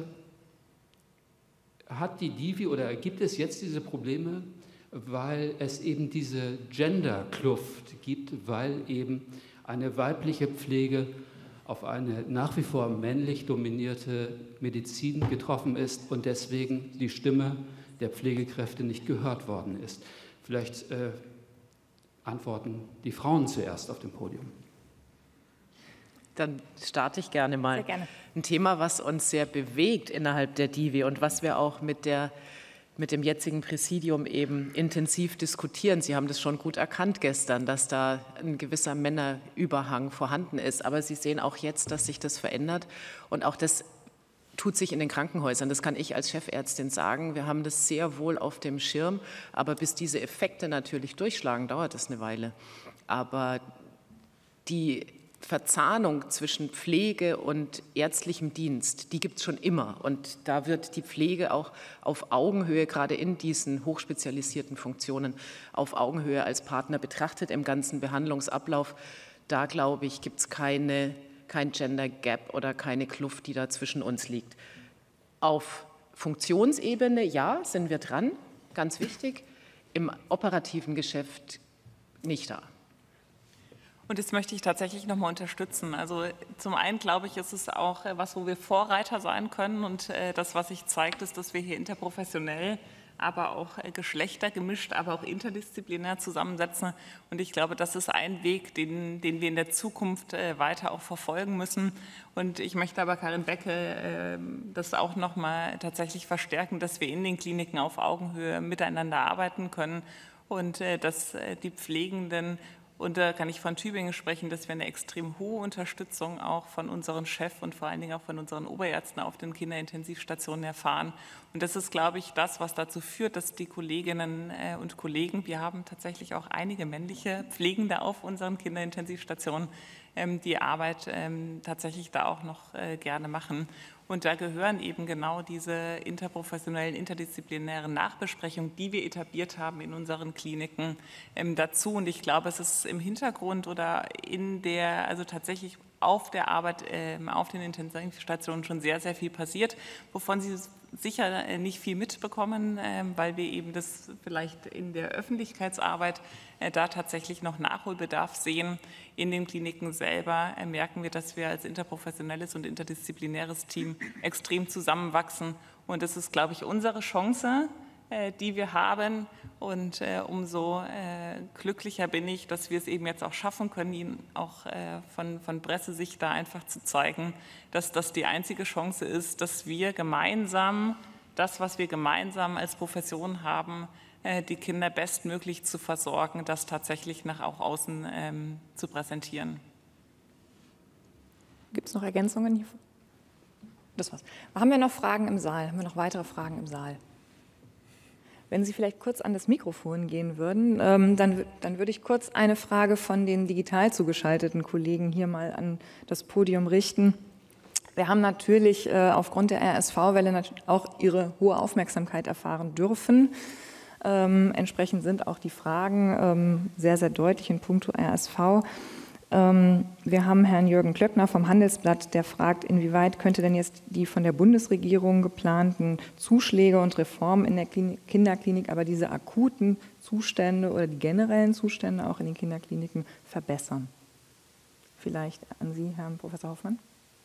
H: hat die DIVI oder gibt es jetzt diese Probleme, weil es eben diese Gender-Kluft gibt, weil eben eine weibliche Pflege auf eine nach wie vor männlich dominierte Medizin getroffen ist und deswegen die Stimme der Pflegekräfte nicht gehört worden ist. Vielleicht antworten die Frauen zuerst auf dem Podium.
F: Dann starte ich gerne mal.
A: Sehr gerne.
F: Ein Thema, was uns sehr bewegt innerhalb der DIVI und was wir auch mit dem jetzigen Präsidium eben intensiv diskutieren. Sie haben das schon gut erkannt gestern, dass da ein gewisser Männerüberhang vorhanden ist. Aber Sie sehen auch jetzt, dass sich das verändert und auch das tut sich in den Krankenhäusern. Das kann ich als Chefärztin sagen. Wir haben das sehr wohl auf dem Schirm, aber bis diese Effekte natürlich durchschlagen, dauert es eine Weile. Aber die Verzahnung zwischen Pflege und ärztlichem Dienst, die gibt es schon immer. Und da wird die Pflege auch auf Augenhöhe, gerade in diesen hochspezialisierten Funktionen, auf Augenhöhe als Partner betrachtet im ganzen Behandlungsablauf. Da, glaube ich, gibt es kein Gender Gap oder keine Kluft, die da zwischen uns liegt. Auf Funktionsebene, ja, sind wir dran, ganz wichtig. Im operativen Geschäft nicht da.
D: Und das möchte ich tatsächlich nochmal unterstützen. Also zum einen, glaube ich, ist es auch was, wo wir Vorreiter sein können. Und das, was sich zeigt, ist, dass wir hier interprofessionell, aber auch geschlechtergemischt, aber auch interdisziplinär zusammensetzen. Und ich glaube, das ist ein Weg, den wir in der Zukunft weiter auch verfolgen müssen. Und ich möchte aber Karin Becke das auch nochmal tatsächlich verstärken, dass wir in den Kliniken auf Augenhöhe miteinander arbeiten können und dass die Pflegenden, und da kann ich von Tübingen sprechen, dass wir eine extrem hohe Unterstützung auch von unseren Chefs und vor allen Dingen auch von unseren Oberärzten auf den Kinderintensivstationen erfahren. Und das ist, glaube ich, das, was dazu führt, dass die Kolleginnen und Kollegen, wir haben tatsächlich auch einige männliche Pflegende auf unseren Kinderintensivstationen, die Arbeit tatsächlich da auch noch gerne machen. Und da gehören eben genau diese interprofessionellen, interdisziplinären Nachbesprechungen, die wir etabliert haben in unseren Kliniken, dazu. Und ich glaube, es ist im Hintergrund oder also tatsächlich auf der Arbeit auf den Intensivstationen schon sehr, sehr viel passiert, wovon Sie sicher nicht viel mitbekommen, weil wir eben das vielleicht in der Öffentlichkeitsarbeit da tatsächlich noch Nachholbedarf sehen. In den Kliniken selber merken wir, dass wir als interprofessionelles und interdisziplinäres Team extrem zusammenwachsen. Und das ist, glaube ich, unsere Chance, die wir haben. Und umso glücklicher bin ich, dass wir es eben jetzt auch schaffen können, Ihnen auch von Pressesicht da einfach zu zeigen, dass das die einzige Chance ist, dass wir gemeinsam das, was wir gemeinsam als Profession haben, die Kinder bestmöglich zu versorgen, das tatsächlich nach auch außen zu präsentieren.
A: Gibt es noch Ergänzungen hier? Das war's. Haben wir noch Fragen im Saal? Haben wir noch weitere Fragen im Saal? Wenn Sie vielleicht kurz an das Mikrofon gehen würden, dann würde ich kurz eine Frage von den digital zugeschalteten Kollegen hier mal an das Podium richten. Wir haben natürlich aufgrund der RSV-Welle auch Ihre hohe Aufmerksamkeit erfahren dürfen. Entsprechend sind auch die Fragen sehr, sehr deutlich in puncto RSV. Wir haben Herrn Jürgen Klöckner vom Handelsblatt, der fragt, inwieweit könnte denn jetzt die von der Bundesregierung geplanten Zuschläge und Reformen in der Kinderklinik aber diese akuten Zustände oder die generellen Zustände auch in den Kinderkliniken verbessern? Vielleicht an Sie, Herr Professor Hoffmann.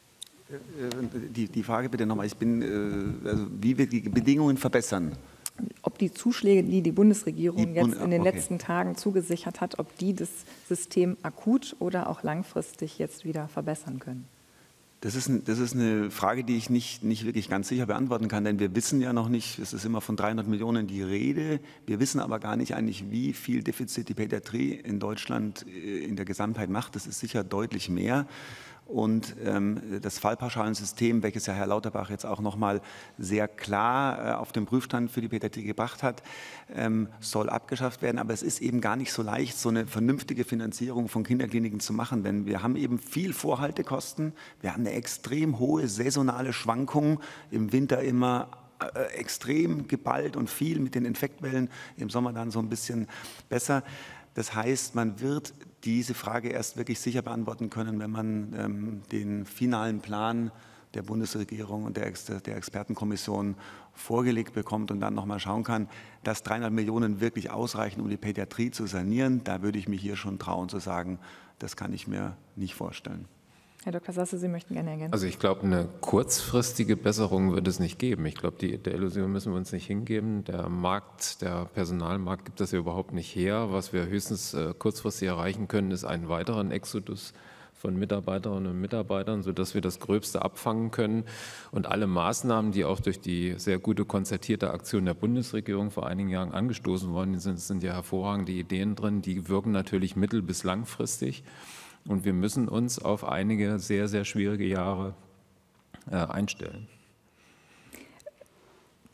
B: Die Frage bitte nochmal, also wie wir die Bedingungen verbessern.
A: Ob die Zuschläge, die die Bundesregierung jetzt in den letzten Tagen zugesichert hat, ob die das System akut oder auch langfristig jetzt wieder verbessern können?
B: Das ist eine Frage, die ich nicht wirklich ganz sicher beantworten kann, denn wir wissen ja noch nicht, es ist immer von 300 Millionen die Rede, wir wissen aber gar nicht eigentlich, wie viel Defizit die Pädiatrie in Deutschland in der Gesamtheit macht. Das ist sicher deutlich mehr. Und das Fallpauschalensystem, welches ja Herr Lauterbach jetzt auch noch mal sehr klar auf den Prüfstand für die Pädiatrie gebracht hat, soll abgeschafft werden. Aber es ist eben gar nicht so leicht, so eine vernünftige Finanzierung von Kinderkliniken zu machen, denn wir haben eben viel Vorhaltekosten, wir haben eine extrem hohe saisonale Schwankung, im Winter immer extrem geballt und viel mit den Infektwellen, im Sommer dann so ein bisschen besser. Das heißt, man wird diese Frage erst wirklich sicher beantworten können, wenn man den finalen Plan der Bundesregierung und der Expertenkommission vorgelegt bekommt und dann nochmal schauen kann, dass 300 Millionen wirklich ausreichen, um die Pädiatrie zu sanieren. Da würde ich mich hier schon trauen zu sagen, das kann ich mir nicht vorstellen.
A: Herr Dr. Sasse, Sie möchten gerne ergänzen.
E: Also ich glaube, eine kurzfristige Besserung wird es nicht geben. Ich glaube, der Illusion müssen wir uns nicht hingeben. Der Personalmarkt gibt das ja überhaupt nicht her. Was wir höchstens kurzfristig erreichen können, ist einen weiteren Exodus von Mitarbeiterinnen und Mitarbeitern, sodass wir das Gröbste abfangen können. Und alle Maßnahmen, die auch durch die sehr gute konzertierte Aktion der Bundesregierung vor einigen Jahren angestoßen worden sind ja hervorragende Ideen drin. Die wirken natürlich mittel- bis langfristig. Und wir müssen uns auf einige sehr, sehr schwierige Jahre einstellen.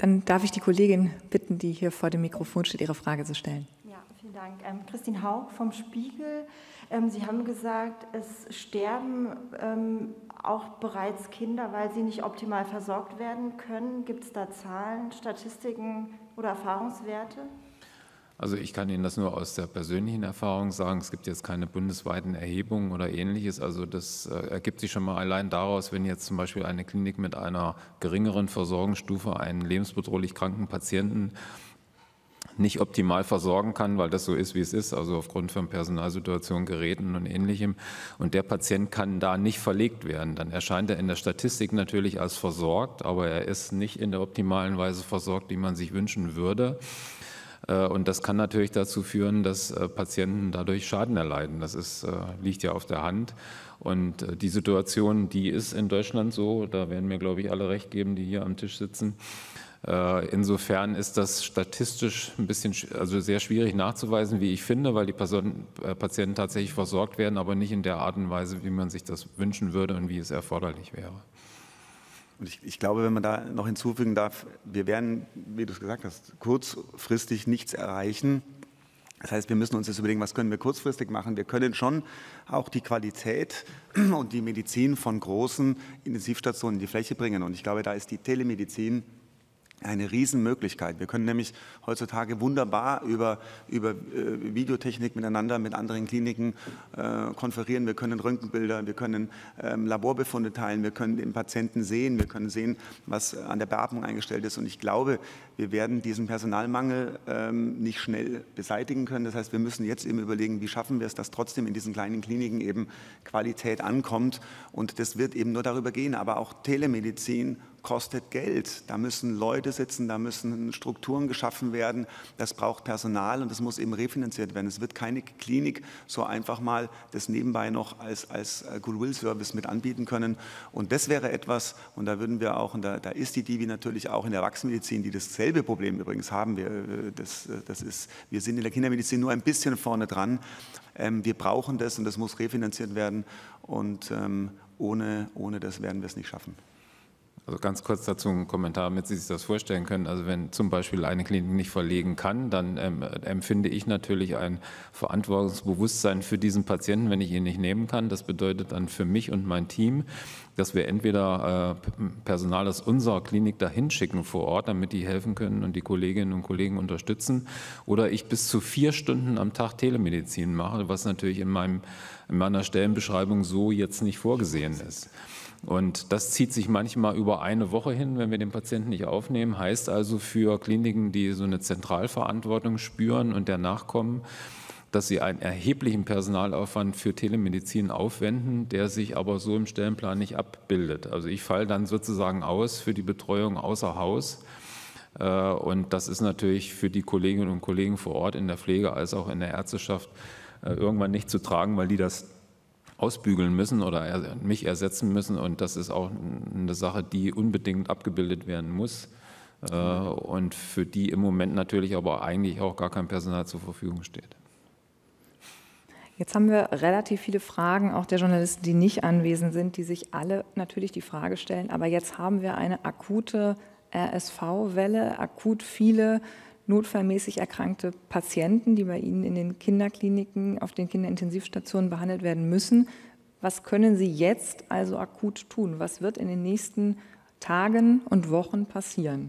A: Dann darf ich die Kollegin bitten, die hier vor dem Mikrofon steht, ihre Frage zu stellen.
I: Ja, vielen Dank. Christine Haug vom Spiegel. Sie haben gesagt, es sterben auch bereits Kinder, weil sie nicht optimal versorgt werden können. Gibt es da Zahlen, Statistiken oder Erfahrungswerte?
E: Also ich kann Ihnen das nur aus der persönlichen Erfahrung sagen. Es gibt jetzt keine bundesweiten Erhebungen oder Ähnliches. Also das ergibt sich schon mal allein daraus, wenn jetzt zum Beispiel eine Klinik mit einer geringeren Versorgungsstufe einen lebensbedrohlich kranken Patienten nicht optimal versorgen kann, weil das so ist, wie es ist, also aufgrund von Personalsituation, Geräten und Ähnlichem. Und der Patient kann da nicht verlegt werden. Dann erscheint er in der Statistik natürlich als versorgt, aber er ist nicht in der optimalen Weise versorgt, die man sich wünschen würde. Und das kann natürlich dazu führen, dass Patienten dadurch Schaden erleiden. Das liegt ja auf der Hand. Und die Situation, die ist in Deutschland so, da werden mir, glaube ich, alle recht geben, die hier am Tisch sitzen. Insofern ist das statistisch ein bisschen, also sehr schwierig nachzuweisen, wie ich finde, weil die Patienten tatsächlich versorgt werden, aber nicht in der Art und Weise, wie man sich das wünschen würde und wie es erforderlich wäre.
B: Und ich glaube, wenn man da noch hinzufügen darf, wir werden, wie du es gesagt hast, kurzfristig nichts erreichen. Das heißt, wir müssen uns jetzt überlegen, was können wir kurzfristig machen. Wir können schon auch die Qualität und die Medizin von großen Intensivstationen in die Fläche bringen. Und ich glaube, da ist die Telemedizin eine Riesenmöglichkeit. Wir können nämlich heutzutage wunderbar über Videotechnik miteinander mit anderen Kliniken konferieren. Wir können Röntgenbilder, wir können Laborbefunde teilen, wir können den Patienten sehen, wir können sehen, was an der Beatmung eingestellt ist. Und ich glaube, wir werden diesen Personalmangel nicht schnell beseitigen können. Das heißt, wir müssen jetzt eben überlegen, wie schaffen wir es, dass trotzdem in diesen kleinen Kliniken eben Qualität ankommt. Und das wird eben nur darüber gehen. Aber auch Telemedizin kostet Geld. Da müssen Leute sitzen, da müssen Strukturen geschaffen werden. Das braucht Personal und das muss eben refinanziert werden. Es wird keine Klinik so einfach mal das nebenbei noch als Goodwill-Service mit anbieten können. Und das wäre etwas, und da würden wir auch, und da ist die DIVI natürlich auch in der Erwachsenenmedizin, die dasselbe Problem übrigens haben. Wir sind in der Kindermedizin nur ein bisschen vorne dran. Wir brauchen das und das muss refinanziert werden. Und ohne das werden wir es nicht schaffen.
E: Also ganz kurz dazu ein Kommentar, damit Sie sich das vorstellen können. Also wenn zum Beispiel eine Klinik nicht verlegen kann, dann empfinde ich natürlich ein Verantwortungsbewusstsein für diesen Patienten, wenn ich ihn nicht nehmen kann. Das bedeutet dann für mich und mein Team, dass wir entweder Personal aus unserer Klinik dahin schicken vor Ort, damit die helfen können und die Kolleginnen und Kollegen unterstützen, oder ich bis zu 4 Stunden am Tag Telemedizin mache, was natürlich in meiner Stellenbeschreibung so jetzt nicht vorgesehen ist. Und das zieht sich manchmal über eine Woche hin, wenn wir den Patienten nicht aufnehmen. Heißt also für Kliniken, die so eine Zentralverantwortung spüren und der nachkommen, dass sie einen erheblichen Personalaufwand für Telemedizin aufwenden, der sich aber so im Stellenplan nicht abbildet. Also ich falle dann sozusagen aus für die Betreuung außer Haus. Und das ist natürlich für die Kolleginnen und Kollegen vor Ort in der Pflege als auch in der Ärzteschaft irgendwann nicht zu tragen, weil die das ausbügeln müssen oder mich ersetzen müssen. Und das ist auch eine Sache, die unbedingt abgebildet werden muss und für die im Moment natürlich aber eigentlich auch gar kein Personal zur Verfügung steht.
A: Jetzt haben wir relativ viele Fragen, auch der Journalisten, die nicht anwesend sind, die sich alle natürlich die Frage stellen. Aber jetzt haben wir eine akute RSV-Welle, akut viele notfallmäßig erkrankte Patienten, die bei Ihnen in den Kinderkliniken, auf den Kinderintensivstationen behandelt werden müssen. Was können Sie jetzt also akut tun? Was wird in den nächsten Tagen und Wochen passieren?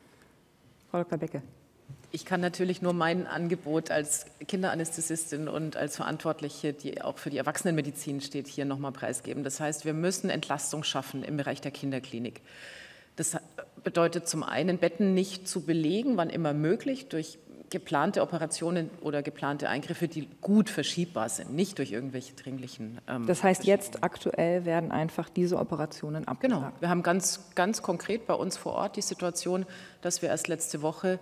A: Frau Dr. Becke.
F: Ich kann natürlich nur mein Angebot als Kinderanästhesistin und als Verantwortliche, die auch für die Erwachsenenmedizin steht, hier nochmal preisgeben. Das heißt, wir müssen Entlastung schaffen im Bereich der Kinderklinik. Das bedeutet zum einen, Betten nicht zu belegen, wann immer möglich, durch geplante Operationen oder geplante Eingriffe, die gut verschiebbar sind, nicht durch irgendwelche dringlichen.
A: Das heißt, jetzt aktuell werden einfach diese Operationen abgesagt?
F: Genau. Wir haben ganz konkret bei uns vor Ort die Situation, dass wir erst letzte Woche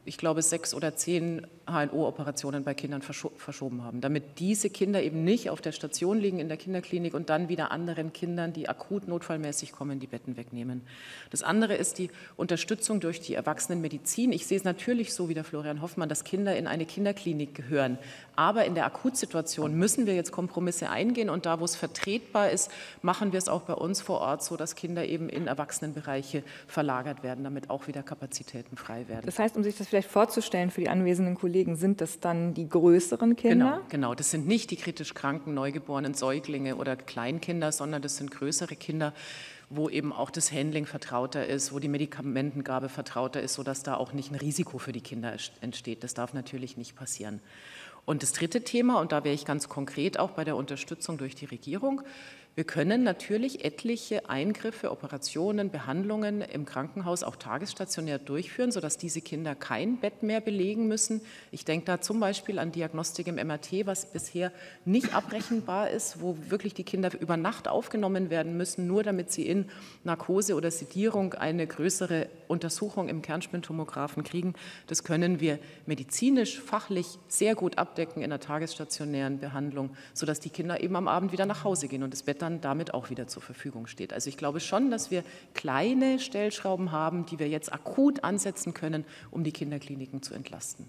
F: ich glaube, 6 oder 10 HNO-Operationen bei Kindern verschoben haben, damit diese Kinder eben nicht auf der Station liegen in der Kinderklinik und dann wieder anderen Kindern, die akut notfallmäßig kommen, die Betten wegnehmen. Das andere ist die Unterstützung durch die Erwachsenenmedizin. Ich sehe es natürlich so wie der Florian Hoffmann, dass Kinder in eine Kinderklinik gehören. Aber in der Akutsituation müssen wir jetzt Kompromisse eingehen und da, wo es vertretbar ist, machen wir es auch bei uns vor Ort so, dass Kinder eben in Erwachsenenbereiche verlagert werden, damit auch wieder Kapazitäten frei werden.
A: Das heißt, um sich das vielleicht vorzustellen für die anwesenden Kollegen, sind das dann die größeren Kinder?
F: Genau. Das sind nicht die kritisch kranken, neugeborenen Säuglinge oder Kleinkinder, sondern das sind größere Kinder, wo eben auch das Handling vertrauter ist, wo die Medikamentengabe vertrauter ist, sodass da auch nicht ein Risiko für die Kinder entsteht. Das darf natürlich nicht passieren. Und das dritte Thema, und da wäre ich ganz konkret auch bei der Unterstützung durch die Regierung, wir können natürlich etliche Eingriffe, Operationen, Behandlungen im Krankenhaus auch tagesstationär durchführen, sodass diese Kinder kein Bett mehr belegen müssen. Ich denke da zum Beispiel an Diagnostik im MRT, was bisher nicht abrechenbar ist, wo wirklich die Kinder über Nacht aufgenommen werden müssen, nur damit sie in Narkose oder Sedierung eine größere Untersuchung im Kernspintomographen kriegen. Das können wir medizinisch, fachlich sehr gut abdecken in der tagesstationären Behandlung, sodass die Kinder eben am Abend wieder nach Hause gehen und das Bett dann damit auch wieder zur Verfügung steht. Also ich glaube schon, dass wir kleine Stellschrauben haben, die wir jetzt akut ansetzen können, um die Kinderkliniken zu entlasten.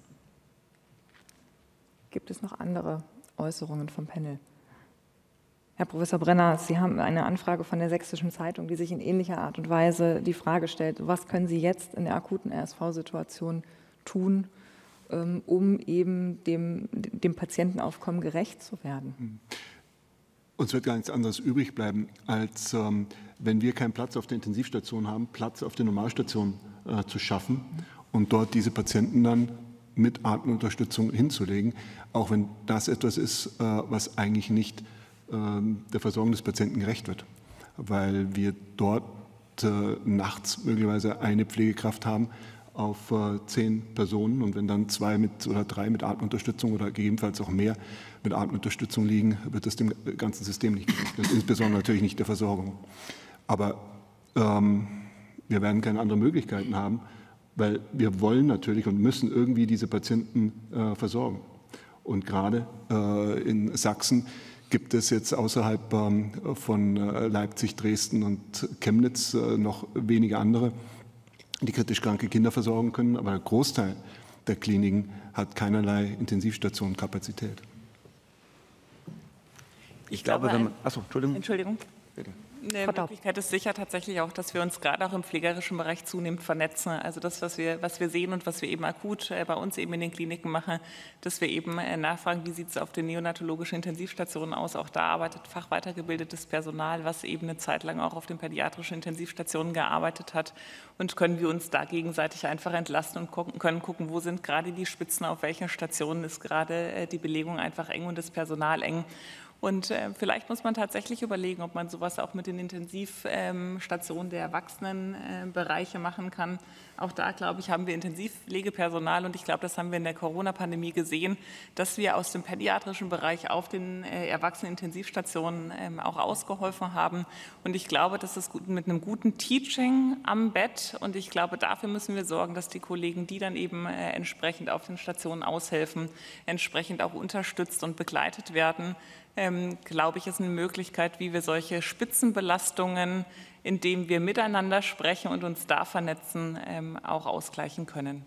A: Gibt es noch andere Äußerungen vom Panel? Herr Professor Brenner, Sie haben eine Anfrage von der Sächsischen Zeitung, die sich in ähnlicher Art und Weise die Frage stellt, was können Sie jetzt in der akuten RSV-Situation tun, um eben dem Patientenaufkommen gerecht zu werden?
C: Uns wird gar nichts anderes übrig bleiben, als wenn wir keinen Platz auf der Intensivstation haben, Platz auf der Normalstation zu schaffen und dort diese Patienten dann mit Atemunterstützung hinzulegen, auch wenn das etwas ist, was eigentlich nicht der Versorgung des Patienten gerecht wird, weil wir dort nachts möglicherweise eine Pflegekraft haben auf 10 Personen und wenn dann 2 oder 3 mit Atemunterstützung oder gegebenenfalls auch mehr mit Atemunterstützung liegen, wird das dem ganzen System nicht gerecht und insbesondere natürlich nicht der Versorgung. Aber wir werden keine anderen Möglichkeiten haben, weil wir wollen natürlich und müssen irgendwie diese Patienten versorgen. Und gerade in Sachsen gibt es jetzt außerhalb von Leipzig, Dresden und Chemnitz noch wenige andere, die kritisch kranke Kinder versorgen können, aber der Großteil der Kliniken hat keinerlei Intensivstationenkapazität.
B: Ich glaube, wenn man... Achso,
D: Entschuldigung.
B: Bitte.
D: Eine Möglichkeit ist sicher tatsächlich auch, dass wir uns gerade auch im pflegerischen Bereich zunehmend vernetzen. Also das, was wir sehen und was wir eben akut bei uns eben in den Kliniken machen, dass wir eben nachfragen, wie sieht es auf den neonatologischen Intensivstationen aus. Auch da arbeitet fachweitergebildetes Personal, was eben eine Zeit lang auch auf den pädiatrischen Intensivstationen gearbeitet hat. Und können wir uns da gegenseitig einfach entlasten und können gucken, wo sind gerade die Spitzen, auf welchen Stationen ist gerade die Belegung einfach eng und das Personal eng. Und vielleicht muss man tatsächlich überlegen, ob man sowas auch mit den Intensivstationen der Erwachsenenbereiche machen kann. Auch da, glaube ich, haben wir Intensivpflegepersonal und ich glaube, das haben wir in der Corona-Pandemie gesehen, dass wir aus dem pädiatrischen Bereich auf den Erwachsenenintensivstationen auch ausgeholfen haben. Und ich glaube, das ist gut mit einem guten Teaching am Bett und ich glaube, dafür müssen wir sorgen, dass die Kollegen, die dann eben entsprechend auf den Stationen aushelfen, entsprechend auch unterstützt und begleitet werden. Glaube ich, ist eine Möglichkeit, wie wir solche Spitzenbelastungen, indem wir miteinander sprechen und uns da vernetzen, auch ausgleichen können.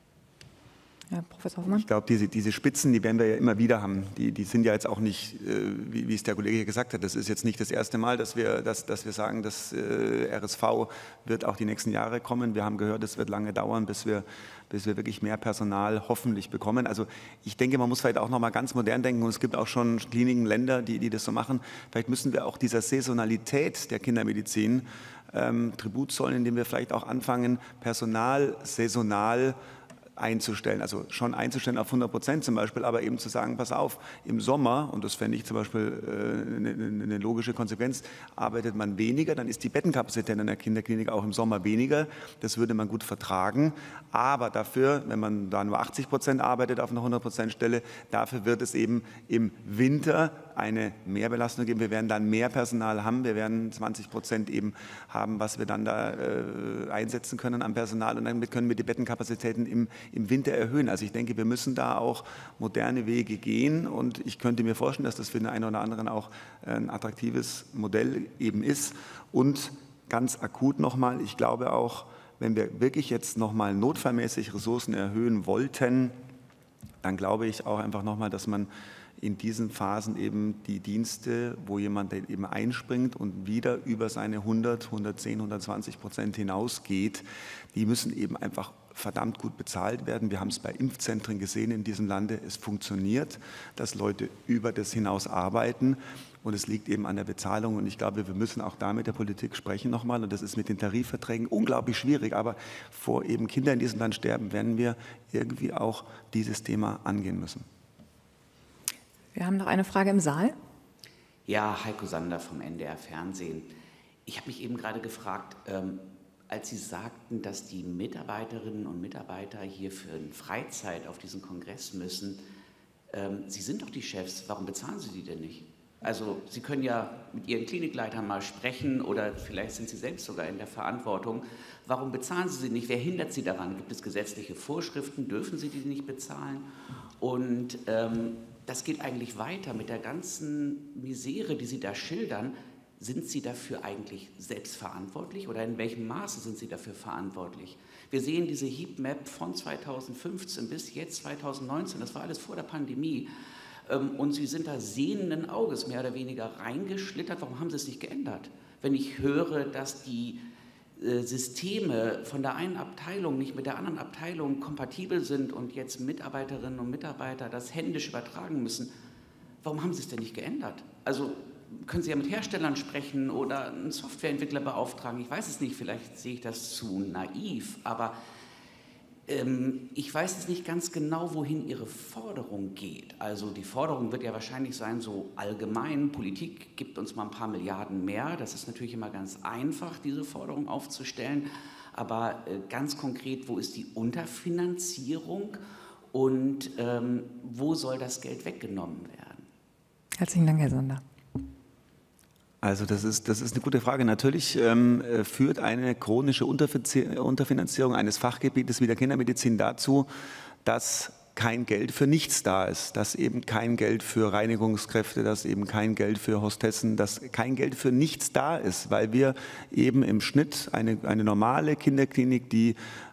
A: Ja, Professor Hoffmann.
B: Ich glaube, diese Spitzen, die werden wir ja immer wieder haben. Die sind ja jetzt auch nicht, wie es der Kollege hier gesagt hat, das ist jetzt nicht das erste Mal, dass wir sagen, das RSV wird auch die nächsten Jahre kommen. Wir haben gehört, es wird lange dauern, bis wir wirklich mehr Personal hoffentlich bekommen. Also ich denke, man muss vielleicht auch noch mal ganz modern denken und es gibt auch schon Kliniken, Länder, die das so machen. Vielleicht müssen wir auch dieser Saisonalität der Kindermedizin Tribut zollen, indem wir vielleicht auch anfangen, Personal saisonal einzustellen, also schon einzustellen auf 100% zum Beispiel, aber eben zu sagen, pass auf, im Sommer, und das fände ich zum Beispiel eine logische Konsequenz, arbeitet man weniger, dann ist die Bettenkapazität in der Kinderklinik auch im Sommer weniger, das würde man gut vertragen, aber dafür, wenn man da nur 80% arbeitet auf einer 100% Stelle, dafür wird es eben im Winter eine Mehrbelastung geben. Wir werden dann mehr Personal haben. Wir werden 20% eben haben, was wir dann da einsetzen können an Personal. Und damit können wir die Bettenkapazitäten im Winter erhöhen. Also ich denke, wir müssen da auch moderne Wege gehen. Und ich könnte mir vorstellen, dass das für den einen oder anderen auch ein attraktives Modell eben ist. Und ganz akut nochmal, ich glaube auch, wenn wir wirklich jetzt nochmal notfallmäßig Ressourcen erhöhen wollten, dann glaube ich auch einfach nochmal, dass man in diesen Phasen eben die Dienste, wo jemand eben einspringt und wieder über seine 100, 110, 120% hinausgeht, die müssen eben einfach verdammt gut bezahlt werden. Wir haben es bei Impfzentren gesehen in diesem Lande. Es funktioniert, dass Leute über das hinaus arbeiten. Und es liegt eben an der Bezahlung. Und ich glaube, wir müssen auch da mit der Politik sprechen nochmal. Und das ist mit den Tarifverträgen unglaublich schwierig. Aber vor eben Kinder in diesem Land sterben, werden wir irgendwie auch dieses Thema angehen müssen.
A: Wir haben noch eine Frage im Saal.
J: Ja, Heiko Sander vom NDR Fernsehen. Ich habe mich eben gerade gefragt, als Sie sagten, dass die Mitarbeiterinnen und Mitarbeiter hier für eine Freizeit auf diesen Kongress müssen, Sie sind doch die Chefs, warum bezahlen Sie die denn nicht? Also Sie können ja mit Ihren Klinikleitern mal sprechen oder vielleicht sind Sie selbst sogar in der Verantwortung. Warum bezahlen Sie nicht? Wer hindert Sie daran? Gibt es gesetzliche Vorschriften? Dürfen Sie die nicht bezahlen? Und das geht eigentlich weiter mit der ganzen Misere, die Sie da schildern. Sind Sie dafür eigentlich selbst verantwortlich oder in welchem Maße sind Sie dafür verantwortlich? Wir sehen diese Heatmap von 2015 bis jetzt 2019, das war alles vor der Pandemie. Und Sie sind da sehenden Auges mehr oder weniger reingeschlittert. Warum haben Sie es nicht geändert? Wenn ich höre, dass die Systeme von der einen Abteilung nicht mit der anderen Abteilung kompatibel sind und jetzt Mitarbeiterinnen und Mitarbeiter das händisch übertragen müssen, warum haben Sie es denn nicht geändert? Also können Sie ja mit Herstellern sprechen oder einen Softwareentwickler beauftragen. Ich weiß es nicht, vielleicht sehe ich das zu naiv, aber ich weiß jetzt nicht ganz genau, wohin Ihre Forderung geht. Also die Forderung wird ja wahrscheinlich sein, so allgemein, Politik gibt uns mal ein paar Milliarden mehr. Das ist natürlich immer ganz einfach, diese Forderung aufzustellen. Aber ganz konkret, wo ist die Unterfinanzierung und wo soll das Geld weggenommen werden?
A: Herzlichen Dank, Herr Sander.
B: Also das ist eine gute Frage. Natürlich führt eine chronische Unterfinanzierung eines Fachgebietes wie der Kindermedizin dazu, dass kein Geld für nichts da ist, dass eben kein Geld für Reinigungskräfte, dass eben kein Geld für Hostessen, dass kein Geld für nichts da ist, weil wir eben im Schnitt eine normale Kinderklinik, die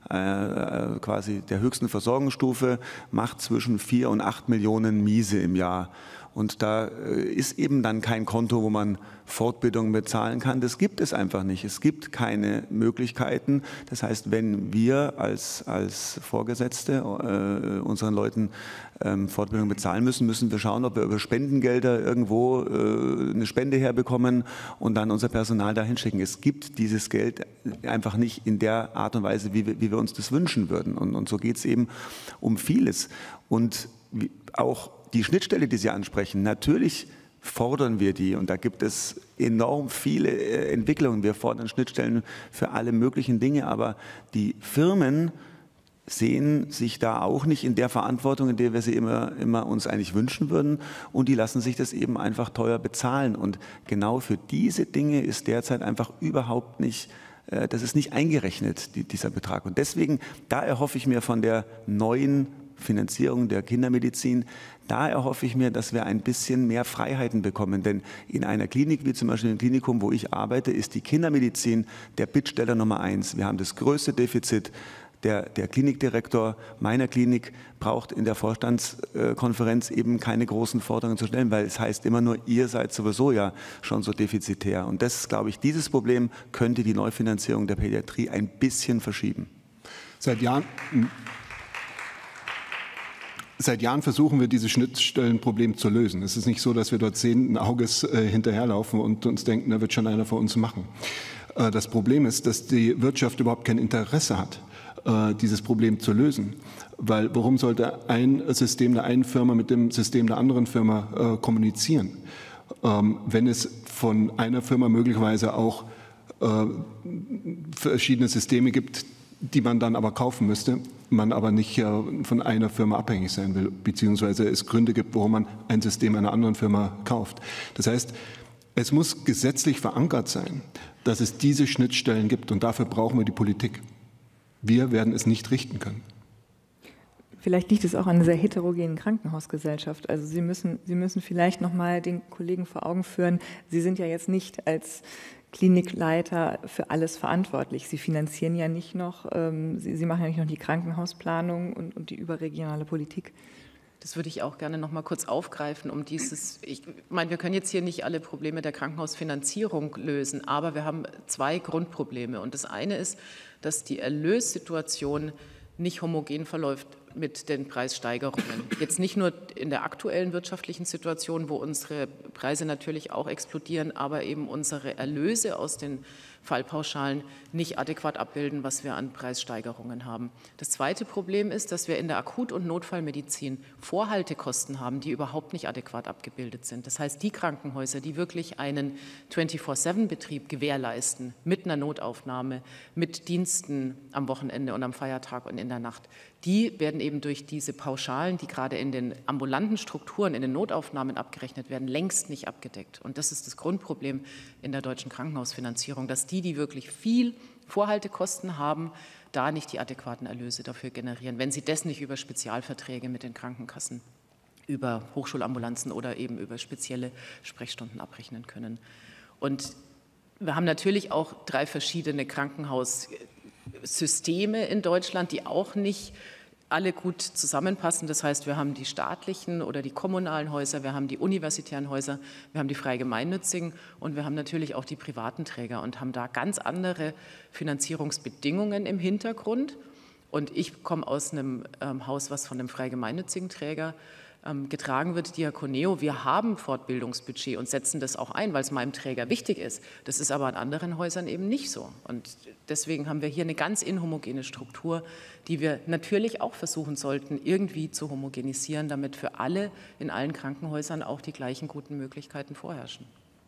B: quasi der höchsten Versorgungsstufe macht, zwischen 4 und 8 Millionen Miese im Jahr. Und da ist eben dann kein Konto, wo man Fortbildung bezahlen kann. Das gibt es einfach nicht. Es gibt keine Möglichkeiten. Das heißt, wenn wir als Vorgesetzte unseren Leuten Fortbildung bezahlen müssen, müssen wir schauen, ob wir über Spendengelder irgendwo eine Spende herbekommen und dann unser Personal dahin schicken. Es gibt dieses Geld einfach nicht in der Art und Weise, wie wir uns das wünschen würden. Und so geht es eben um vieles. Und auch die Schnittstelle, die Sie ansprechen, natürlich fordern wir die und da gibt es enorm viele Entwicklungen. Wir fordern Schnittstellen für alle möglichen Dinge, aber die Firmen sehen sich da auch nicht in der Verantwortung, in der wir sie immer uns eigentlich wünschen würden und die lassen sich das eben einfach teuer bezahlen und genau für diese Dinge ist derzeit einfach überhaupt nicht, das ist nicht eingerechnet, dieser Betrag und deswegen, da erhoffe ich mir von der neuen Finanzierung der Kindermedizin, da erhoffe ich mir, dass wir ein bisschen mehr Freiheiten bekommen. Denn in einer Klinik, wie zum Beispiel im Klinikum, wo ich arbeite, ist die Kindermedizin der Bittsteller Nummer 1. Wir haben das größte Defizit. Der Klinikdirektor meiner Klinik braucht in der Vorstandskonferenz eben keine großen Forderungen zu stellen, weil es heißt immer nur, ihr seid sowieso ja schon so defizitär. Und das, glaube ich, dieses Problem könnte die Neufinanzierung der Pädiatrie ein bisschen verschieben.
C: Seit Jahren versuchen wir, dieses Schnittstellenproblem zu lösen. Es ist nicht so, dass wir dort sehenden Auges hinterherlaufen und uns denken, da wird schon einer von uns machen. Das Problem ist, dass die Wirtschaft überhaupt kein Interesse hat, dieses Problem zu lösen. Weil warum sollte ein System der einen Firma mit dem System der anderen Firma kommunizieren? Wenn es von einer Firma möglicherweise auch verschiedene Systeme gibt, die man dann aber kaufen müsste, man aber nicht von einer Firma abhängig sein will, beziehungsweise es Gründe gibt, warum man ein System einer anderen Firma kauft. Das heißt, es muss gesetzlich verankert sein, dass es diese Schnittstellen gibt, und dafür brauchen wir die Politik. Wir werden es nicht richten können.
A: Vielleicht liegt es auch an einer sehr heterogenen Krankenhausgesellschaft. Also Sie müssen vielleicht noch mal den Kollegen vor Augen führen, Sie sind ja jetzt nicht als Klinikleiter für alles verantwortlich. Sie finanzieren ja nicht noch, Sie machen ja nicht noch die Krankenhausplanung und die überregionale Politik.
F: Das würde ich auch gerne noch mal kurz aufgreifen, ich meine, wir können jetzt hier nicht alle Probleme der Krankenhausfinanzierung lösen, aber wir haben zwei Grundprobleme. Und das eine ist, dass die Erlössituation nicht homogen verläuft mit den Preissteigerungen. Jetzt nicht nur in der aktuellen wirtschaftlichen Situation, wo unsere Preise natürlich auch explodieren, aber eben unsere Erlöse aus den Fallpauschalen nicht adäquat abbilden, was wir an Preissteigerungen haben. Das zweite Problem ist, dass wir in der Akut- und Notfallmedizin Vorhaltekosten haben, die überhaupt nicht adäquat abgebildet sind. Das heißt, die Krankenhäuser, die wirklich einen 24/7-Betrieb gewährleisten, mit einer Notaufnahme, mit Diensten am Wochenende und am Feiertag und in der Nacht, die werden eben durch diese Pauschalen, die gerade in den ambulanten Strukturen, in den Notaufnahmen abgerechnet werden, längst nicht abgedeckt. Und das ist das Grundproblem in der deutschen Krankenhausfinanzierung, dass die wirklich viel Vorhaltekosten haben, da nicht die adäquaten Erlöse dafür generieren, wenn sie das nicht über Spezialverträge mit den Krankenkassen, über Hochschulambulanzen oder eben über spezielle Sprechstunden abrechnen können. Und wir haben natürlich auch 3 verschiedene Krankenhaussysteme in Deutschland, die auch nicht alle gut zusammenpassen. Das heißt, wir haben die staatlichen oder die kommunalen Häuser, wir haben die universitären Häuser, wir haben die frei gemeinnützigen und wir haben natürlich auch die privaten Träger und haben da ganz andere Finanzierungsbedingungen im Hintergrund. Und ich komme aus einem Haus, was von einem frei gemeinnützigen Träger getragen wird, Diakoneo. Wir haben Fortbildungsbudget und setzen das auch ein, weil es meinem Träger wichtig ist. Das ist aber an anderen Häusern eben nicht so. Und deswegen haben wir hier eine ganz inhomogene Struktur, die wir natürlich auch versuchen sollten, irgendwie zu homogenisieren, damit für alle in allen Krankenhäusern auch die gleichen guten Möglichkeiten vorherrschen.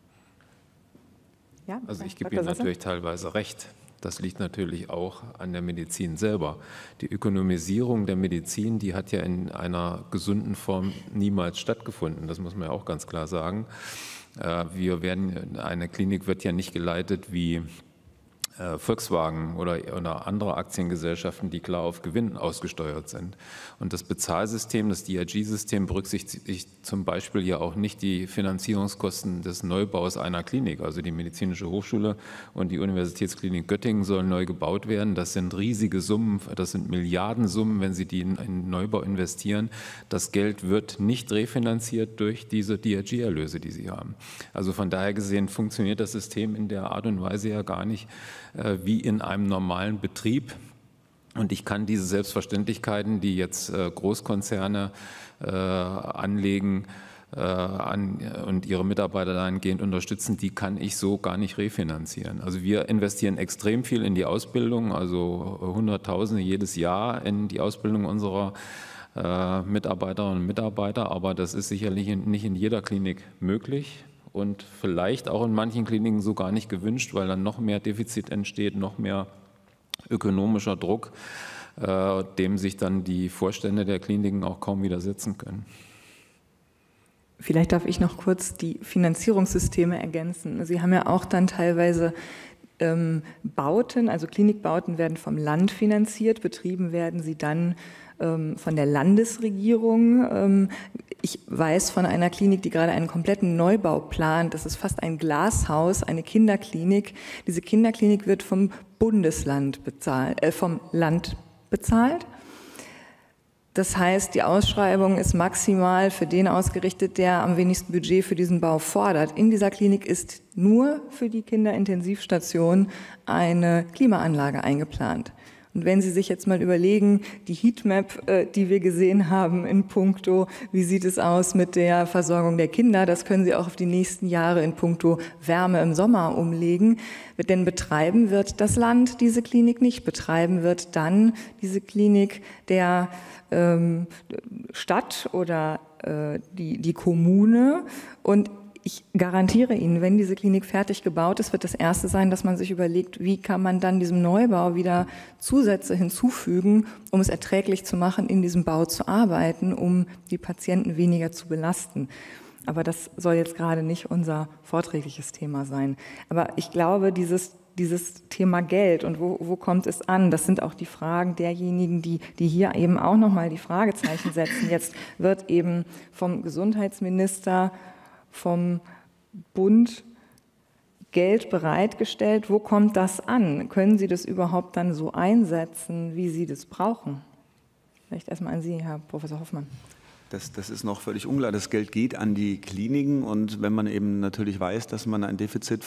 A: Ja,
E: also ich gebe Ihnen natürlich teilweise recht. Das liegt natürlich auch an der Medizin selber. Die Ökonomisierung der Medizin, die hat ja in einer gesunden Form niemals stattgefunden. Das muss man ja auch ganz klar sagen. Eine Klinik wird ja nicht geleitet wie Volkswagen oder andere Aktiengesellschaften, die klar auf Gewinn ausgesteuert sind. Und das Bezahlsystem, das DRG-System berücksichtigt zum Beispiel ja auch nicht die Finanzierungskosten des Neubaus einer Klinik. Also die Medizinische Hochschule und die Universitätsklinik Göttingen sollen neu gebaut werden. Das sind riesige Summen, das sind Milliardensummen, wenn Sie die in Neubau investieren. Das Geld wird nicht refinanziert durch diese DRG-Erlöse, die Sie haben. Also von daher gesehen funktioniert das System in der Art und Weise ja gar nicht wie in einem normalen Betrieb. Und ich kann diese Selbstverständlichkeiten, die jetzt Großkonzerne anlegen und ihre Mitarbeiter dahingehend unterstützen, die kann ich so gar nicht refinanzieren. Also wir investieren extrem viel in die Ausbildung, also Hunderttausende jedes Jahr in die Ausbildung unserer Mitarbeiterinnen und Mitarbeiter, aber das ist sicherlich nicht in jeder Klinik möglich. Und vielleicht auch in manchen Kliniken so gar nicht gewünscht, weil dann noch mehr Defizit entsteht, noch mehr ökonomischer Druck, dem sich dann die Vorstände der Kliniken auch kaum widersetzen können.
A: Vielleicht darf ich noch kurz die Finanzierungssysteme ergänzen. Sie haben ja auch dann teilweise Bauten, also Klinikbauten werden vom Land finanziert, betrieben werden sie dann von der Landesregierung. Ich weiß von einer Klinik, die gerade einen kompletten Neubau plant. Das ist fast ein Glashaus, eine Kinderklinik. Diese Kinderklinik wird vom Bundesland bezahlt, vom Land bezahlt. Das heißt, die Ausschreibung ist maximal für den ausgerichtet, der am wenigsten Budget für diesen Bau fordert. In dieser Klinik ist nur für die Kinderintensivstation eine Klimaanlage eingeplant. Und wenn Sie sich jetzt mal überlegen, die Heatmap, die wir gesehen haben in puncto, wie sieht es aus mit der Versorgung der Kinder, das können Sie auch auf die nächsten Jahre in puncto Wärme im Sommer umlegen. Denn betreiben wird das Land diese Klinik nicht, betreiben wird dann diese Klinik der Stadt oder die Kommune. Und ich garantiere Ihnen, wenn diese Klinik fertig gebaut ist, wird das Erste sein, dass man sich überlegt, wie kann man dann diesem Neubau wieder Zusätze hinzufügen, um es erträglich zu machen, in diesem Bau zu arbeiten, um die Patienten weniger zu belasten. Aber das soll jetzt gerade nicht unser vorträgliches Thema sein. Aber ich glaube, dieses Thema Geld und wo kommt es an, das sind auch die Fragen derjenigen, die hier eben auch nochmal die Fragezeichen setzen. Jetzt wird eben vom Gesundheitsminister, vom Bund Geld bereitgestellt. Wo kommt das an? Können Sie das überhaupt dann so einsetzen, wie Sie das brauchen? Vielleicht erstmal an Sie, Herr Professor Hoffmann.
B: Das ist noch völlig unklar. Das Geld geht an die Kliniken und wenn man eben natürlich weiß, dass man ein Defizit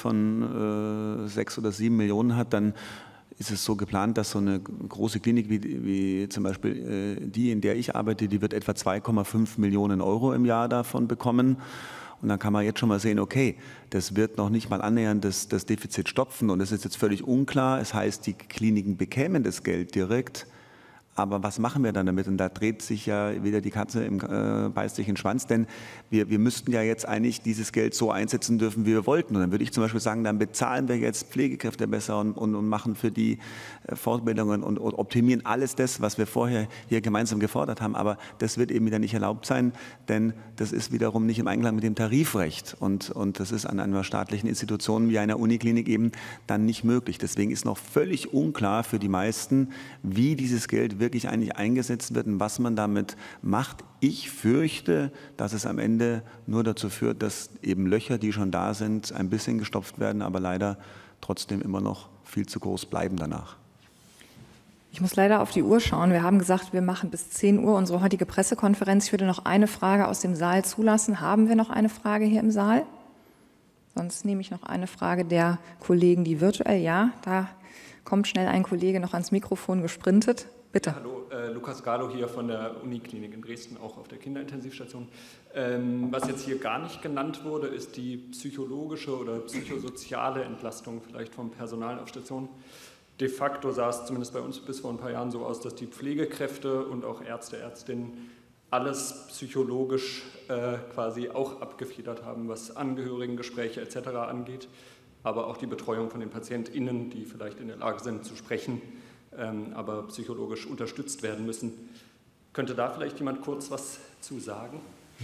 B: von 6 oder 7 Millionen hat, dann ist es so geplant, dass so eine große Klinik wie zum Beispiel die, in der ich arbeite, die wird etwa 2,5 Millionen Euro im Jahr davon bekommen. Und dann kann man jetzt schon mal sehen, okay, das wird noch nicht mal annähernd das Defizit stopfen und es ist jetzt völlig unklar. Es heißt, die Kliniken bekämen das Geld direkt. Aber was machen wir dann damit? Und da dreht sich ja wieder die Katze, beißt sich in den Schwanz, denn wir müssten ja jetzt eigentlich dieses Geld so einsetzen dürfen, wie wir wollten. Und dann würde ich zum Beispiel sagen, dann bezahlen wir jetzt Pflegekräfte besser und machen für die Fortbildungen und optimieren alles das, was wir vorher hier gemeinsam gefordert haben. Aber das wird eben wieder nicht erlaubt sein, denn das ist wiederum nicht im Einklang mit dem Tarifrecht. Und das ist an einer staatlichen Institution wie einer Uniklinik eben dann nicht möglich. Deswegen ist noch völlig unklar für die meisten, wie dieses Geld wirklich eigentlich eingesetzt wird und was man damit macht. Ich fürchte, dass es am Ende nur dazu führt, dass eben Löcher, die schon da sind, ein bisschen gestopft werden, aber leider trotzdem immer noch viel zu groß bleiben danach.
A: Ich muss leider auf die Uhr schauen. Wir haben gesagt, wir machen bis 10 Uhr unsere heutige Pressekonferenz. Ich würde noch eine Frage aus dem Saal zulassen. Haben wir noch eine Frage hier im Saal? Sonst nehme ich noch eine Frage der Kollegen, die virtuell, ja, da kommt schnell ein Kollege noch ans Mikrofon gesprintet. Bitte.
K: Ja, hallo, Lukas Galo hier von der Uniklinik in Dresden, auch auf der Kinderintensivstation. Was jetzt hier gar nicht genannt wurde, ist die psychologische oder psychosoziale Entlastung vielleicht vom Personal auf Stationen. De facto sah es zumindest bei uns bis vor ein paar Jahren so aus, dass die Pflegekräfte und auch Ärzte, Ärztinnen alles psychologisch quasi auch abgefedert haben, was Angehörigengespräche etc. angeht, aber auch die Betreuung von den PatientInnen, die vielleicht in der Lage sind zu sprechen, aber psychologisch unterstützt werden müssen. Könnte da vielleicht jemand kurz was zu sagen?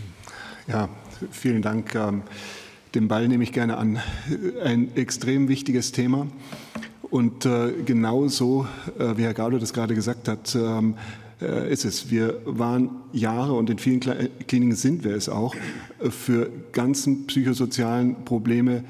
C: Ja, vielen Dank. Den Ball nehme ich gerne an. Ein extrem wichtiges Thema. Und genauso, wie Herr Gaudo das gerade gesagt hat, ist es. Wir waren Jahre und in vielen Kliniken sind wir es auch, für ganzen psychosozialen Probleme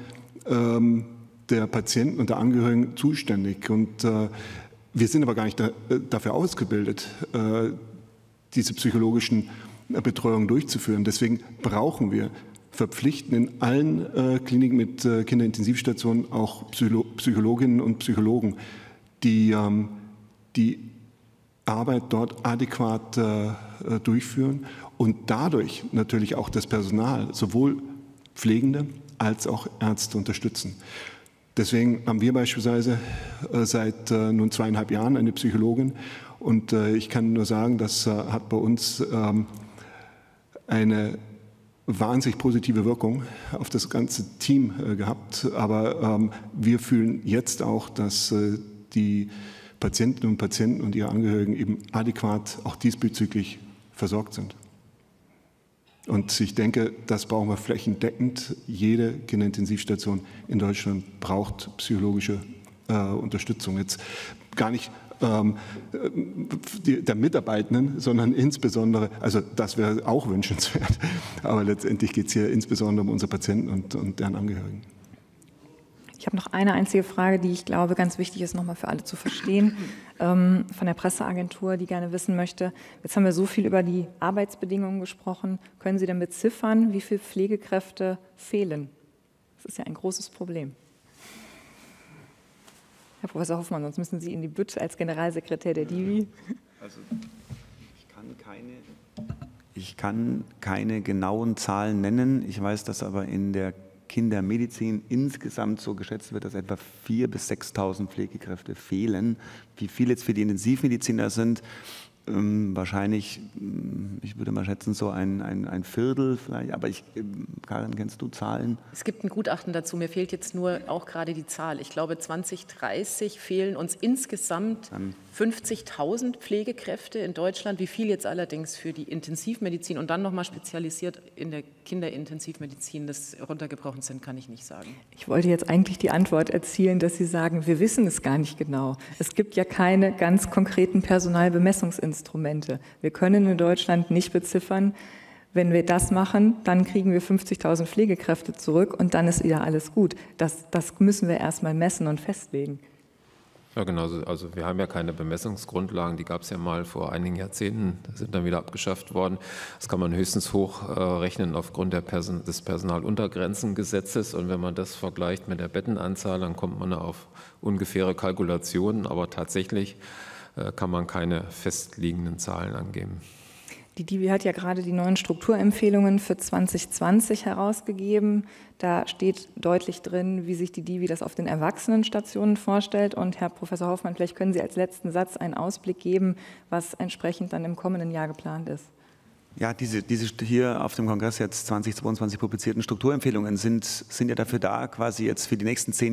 C: der Patienten und der Angehörigen zuständig. Und wir sind aber gar nicht dafür ausgebildet, diese psychologischen Betreuungen durchzuführen. Deswegen brauchen wir verpflichtend in allen Kliniken mit Kinderintensivstationen auch Psychologinnen und Psychologen, die die Arbeit dort adäquat durchführen und dadurch natürlich auch das Personal, sowohl Pflegende als auch Ärzte unterstützen. Deswegen haben wir beispielsweise seit nun 2,5 Jahren eine Psychologin und ich kann nur sagen, das hat bei uns eine wahnsinnig positive Wirkung auf das ganze Team gehabt. Aber wir fühlen jetzt auch, dass die Patientinnen und Patienten und ihre Angehörigen eben adäquat auch diesbezüglich versorgt sind. Und ich denke, das brauchen wir flächendeckend. Jede Kinderintensivstation in Deutschland braucht psychologische Unterstützung. Jetzt gar nicht der Mitarbeitenden, sondern insbesondere, also das wäre auch wünschenswert, aber letztendlich geht es hier insbesondere um unsere Patienten und deren Angehörigen.
A: Ich habe noch eine einzige Frage, die ich glaube ganz wichtig ist, nochmal für alle zu verstehen, von der Presseagentur, die gerne wissen möchte. Jetzt haben wir so viel über die Arbeitsbedingungen gesprochen. Können Sie denn beziffern, wie viele Pflegekräfte fehlen? Das ist ja ein großes Problem. Herr Professor Hoffmann, sonst müssen Sie in die Bütt als Generalsekretär der DIVI.
B: Also ich kann keine genauen Zahlen nennen. Ich weiß, dass aber in der Kindermedizin insgesamt so geschätzt wird, dass etwa 4.000 bis 6.000 Pflegekräfte fehlen. Wie viele jetzt für die Intensivmediziner sind, wahrscheinlich, ich würde mal schätzen, so ein Viertel vielleicht. Aber Karin, kennst du Zahlen?
F: Es gibt ein Gutachten dazu, mir fehlt jetzt nur auch gerade die Zahl. Ich glaube, 2030 fehlen uns insgesamt 50.000 Pflegekräfte in Deutschland. Wie viel jetzt allerdings für die Intensivmedizin und dann nochmal spezialisiert in der Kinderintensivmedizin das runtergebrochen sind, kann ich nicht sagen.
A: Ich wollte jetzt eigentlich die Antwort erzielen, dass Sie sagen, wir wissen es gar nicht genau. Es gibt ja keine ganz konkreten Personalbemessungsinstrumente. Wir können in Deutschland nicht beziffern, wenn wir das machen, dann kriegen wir 50.000 Pflegekräfte zurück und dann ist wieder alles gut. Das müssen wir erstmal messen und festlegen.
E: Ja, genau. Also wir haben ja keine Bemessungsgrundlagen, die gab es ja mal vor einigen Jahrzehnten, sind dann wieder abgeschafft worden. Das kann man höchstens hochrechnen aufgrund des Personaluntergrenzengesetzes. Und wenn man das vergleicht mit der Bettenanzahl, dann kommt man auf ungefähre Kalkulationen, aber tatsächlich kann man keine festliegenden Zahlen angeben.
A: Die DIVI hat ja gerade die neuen Strukturempfehlungen für 2020 herausgegeben. Da steht deutlich drin, wie sich die DIVI das auf den Erwachsenenstationen vorstellt. Und Herr Professor Hoffmann, vielleicht können Sie als letzten Satz einen Ausblick geben, was entsprechend dann im kommenden Jahr geplant ist.
B: Ja, diese hier auf dem Kongress jetzt 2022 publizierten Strukturempfehlungen sind ja dafür da, quasi jetzt für die nächsten 10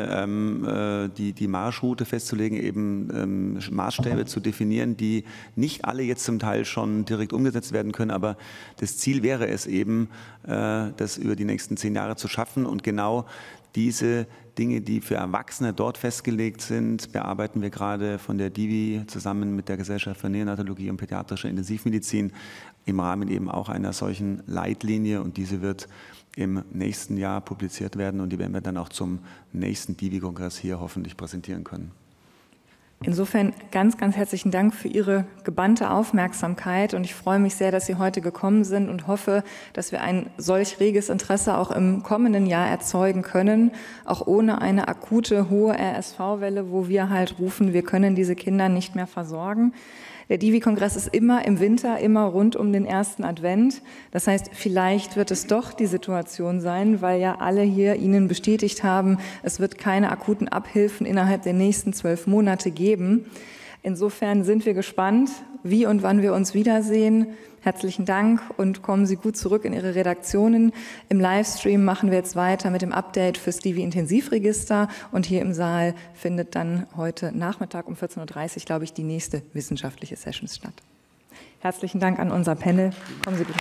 B: Jahre die Marschroute festzulegen, eben Maßstäbe zu definieren, die nicht alle jetzt zum Teil schon direkt umgesetzt werden können, aber das Ziel wäre es eben, das über die nächsten 10 Jahre zu schaffen und genau diese Dinge, die für Erwachsene dort festgelegt sind, bearbeiten wir gerade von der DIVI zusammen mit der Gesellschaft für Neonatologie und pädiatrische Intensivmedizin im Rahmen eben auch einer solchen Leitlinie und diese wird im nächsten Jahr publiziert werden und die werden wir dann auch zum nächsten DIVI-Kongress hier hoffentlich präsentieren können.
A: Insofern ganz, ganz herzlichen Dank für Ihre gebannte Aufmerksamkeit und ich freue mich sehr, dass Sie heute gekommen sind und hoffe, dass wir ein solch reges Interesse auch im kommenden Jahr erzeugen können, auch ohne eine akute, hohe RSV-Welle, wo wir halt rufen, wir können diese Kinder nicht mehr versorgen. Der DIVI-Kongress ist immer im Winter, immer rund um den ersten Advent. Das heißt, vielleicht wird es doch die Situation sein, weil ja alle hier Ihnen bestätigt haben, es wird keine akuten Abhilfen innerhalb der nächsten 12 Monate geben. Insofern sind wir gespannt, wie und wann wir uns wiedersehen. Herzlichen Dank und kommen Sie gut zurück in Ihre Redaktionen. Im Livestream machen wir jetzt weiter mit dem Update fürs DIVI-Intensivregister und hier im Saal findet dann heute Nachmittag um 14.30 Uhr, glaube ich, die nächste wissenschaftliche Session statt. Herzlichen Dank an unser Panel. Kommen Sie gut.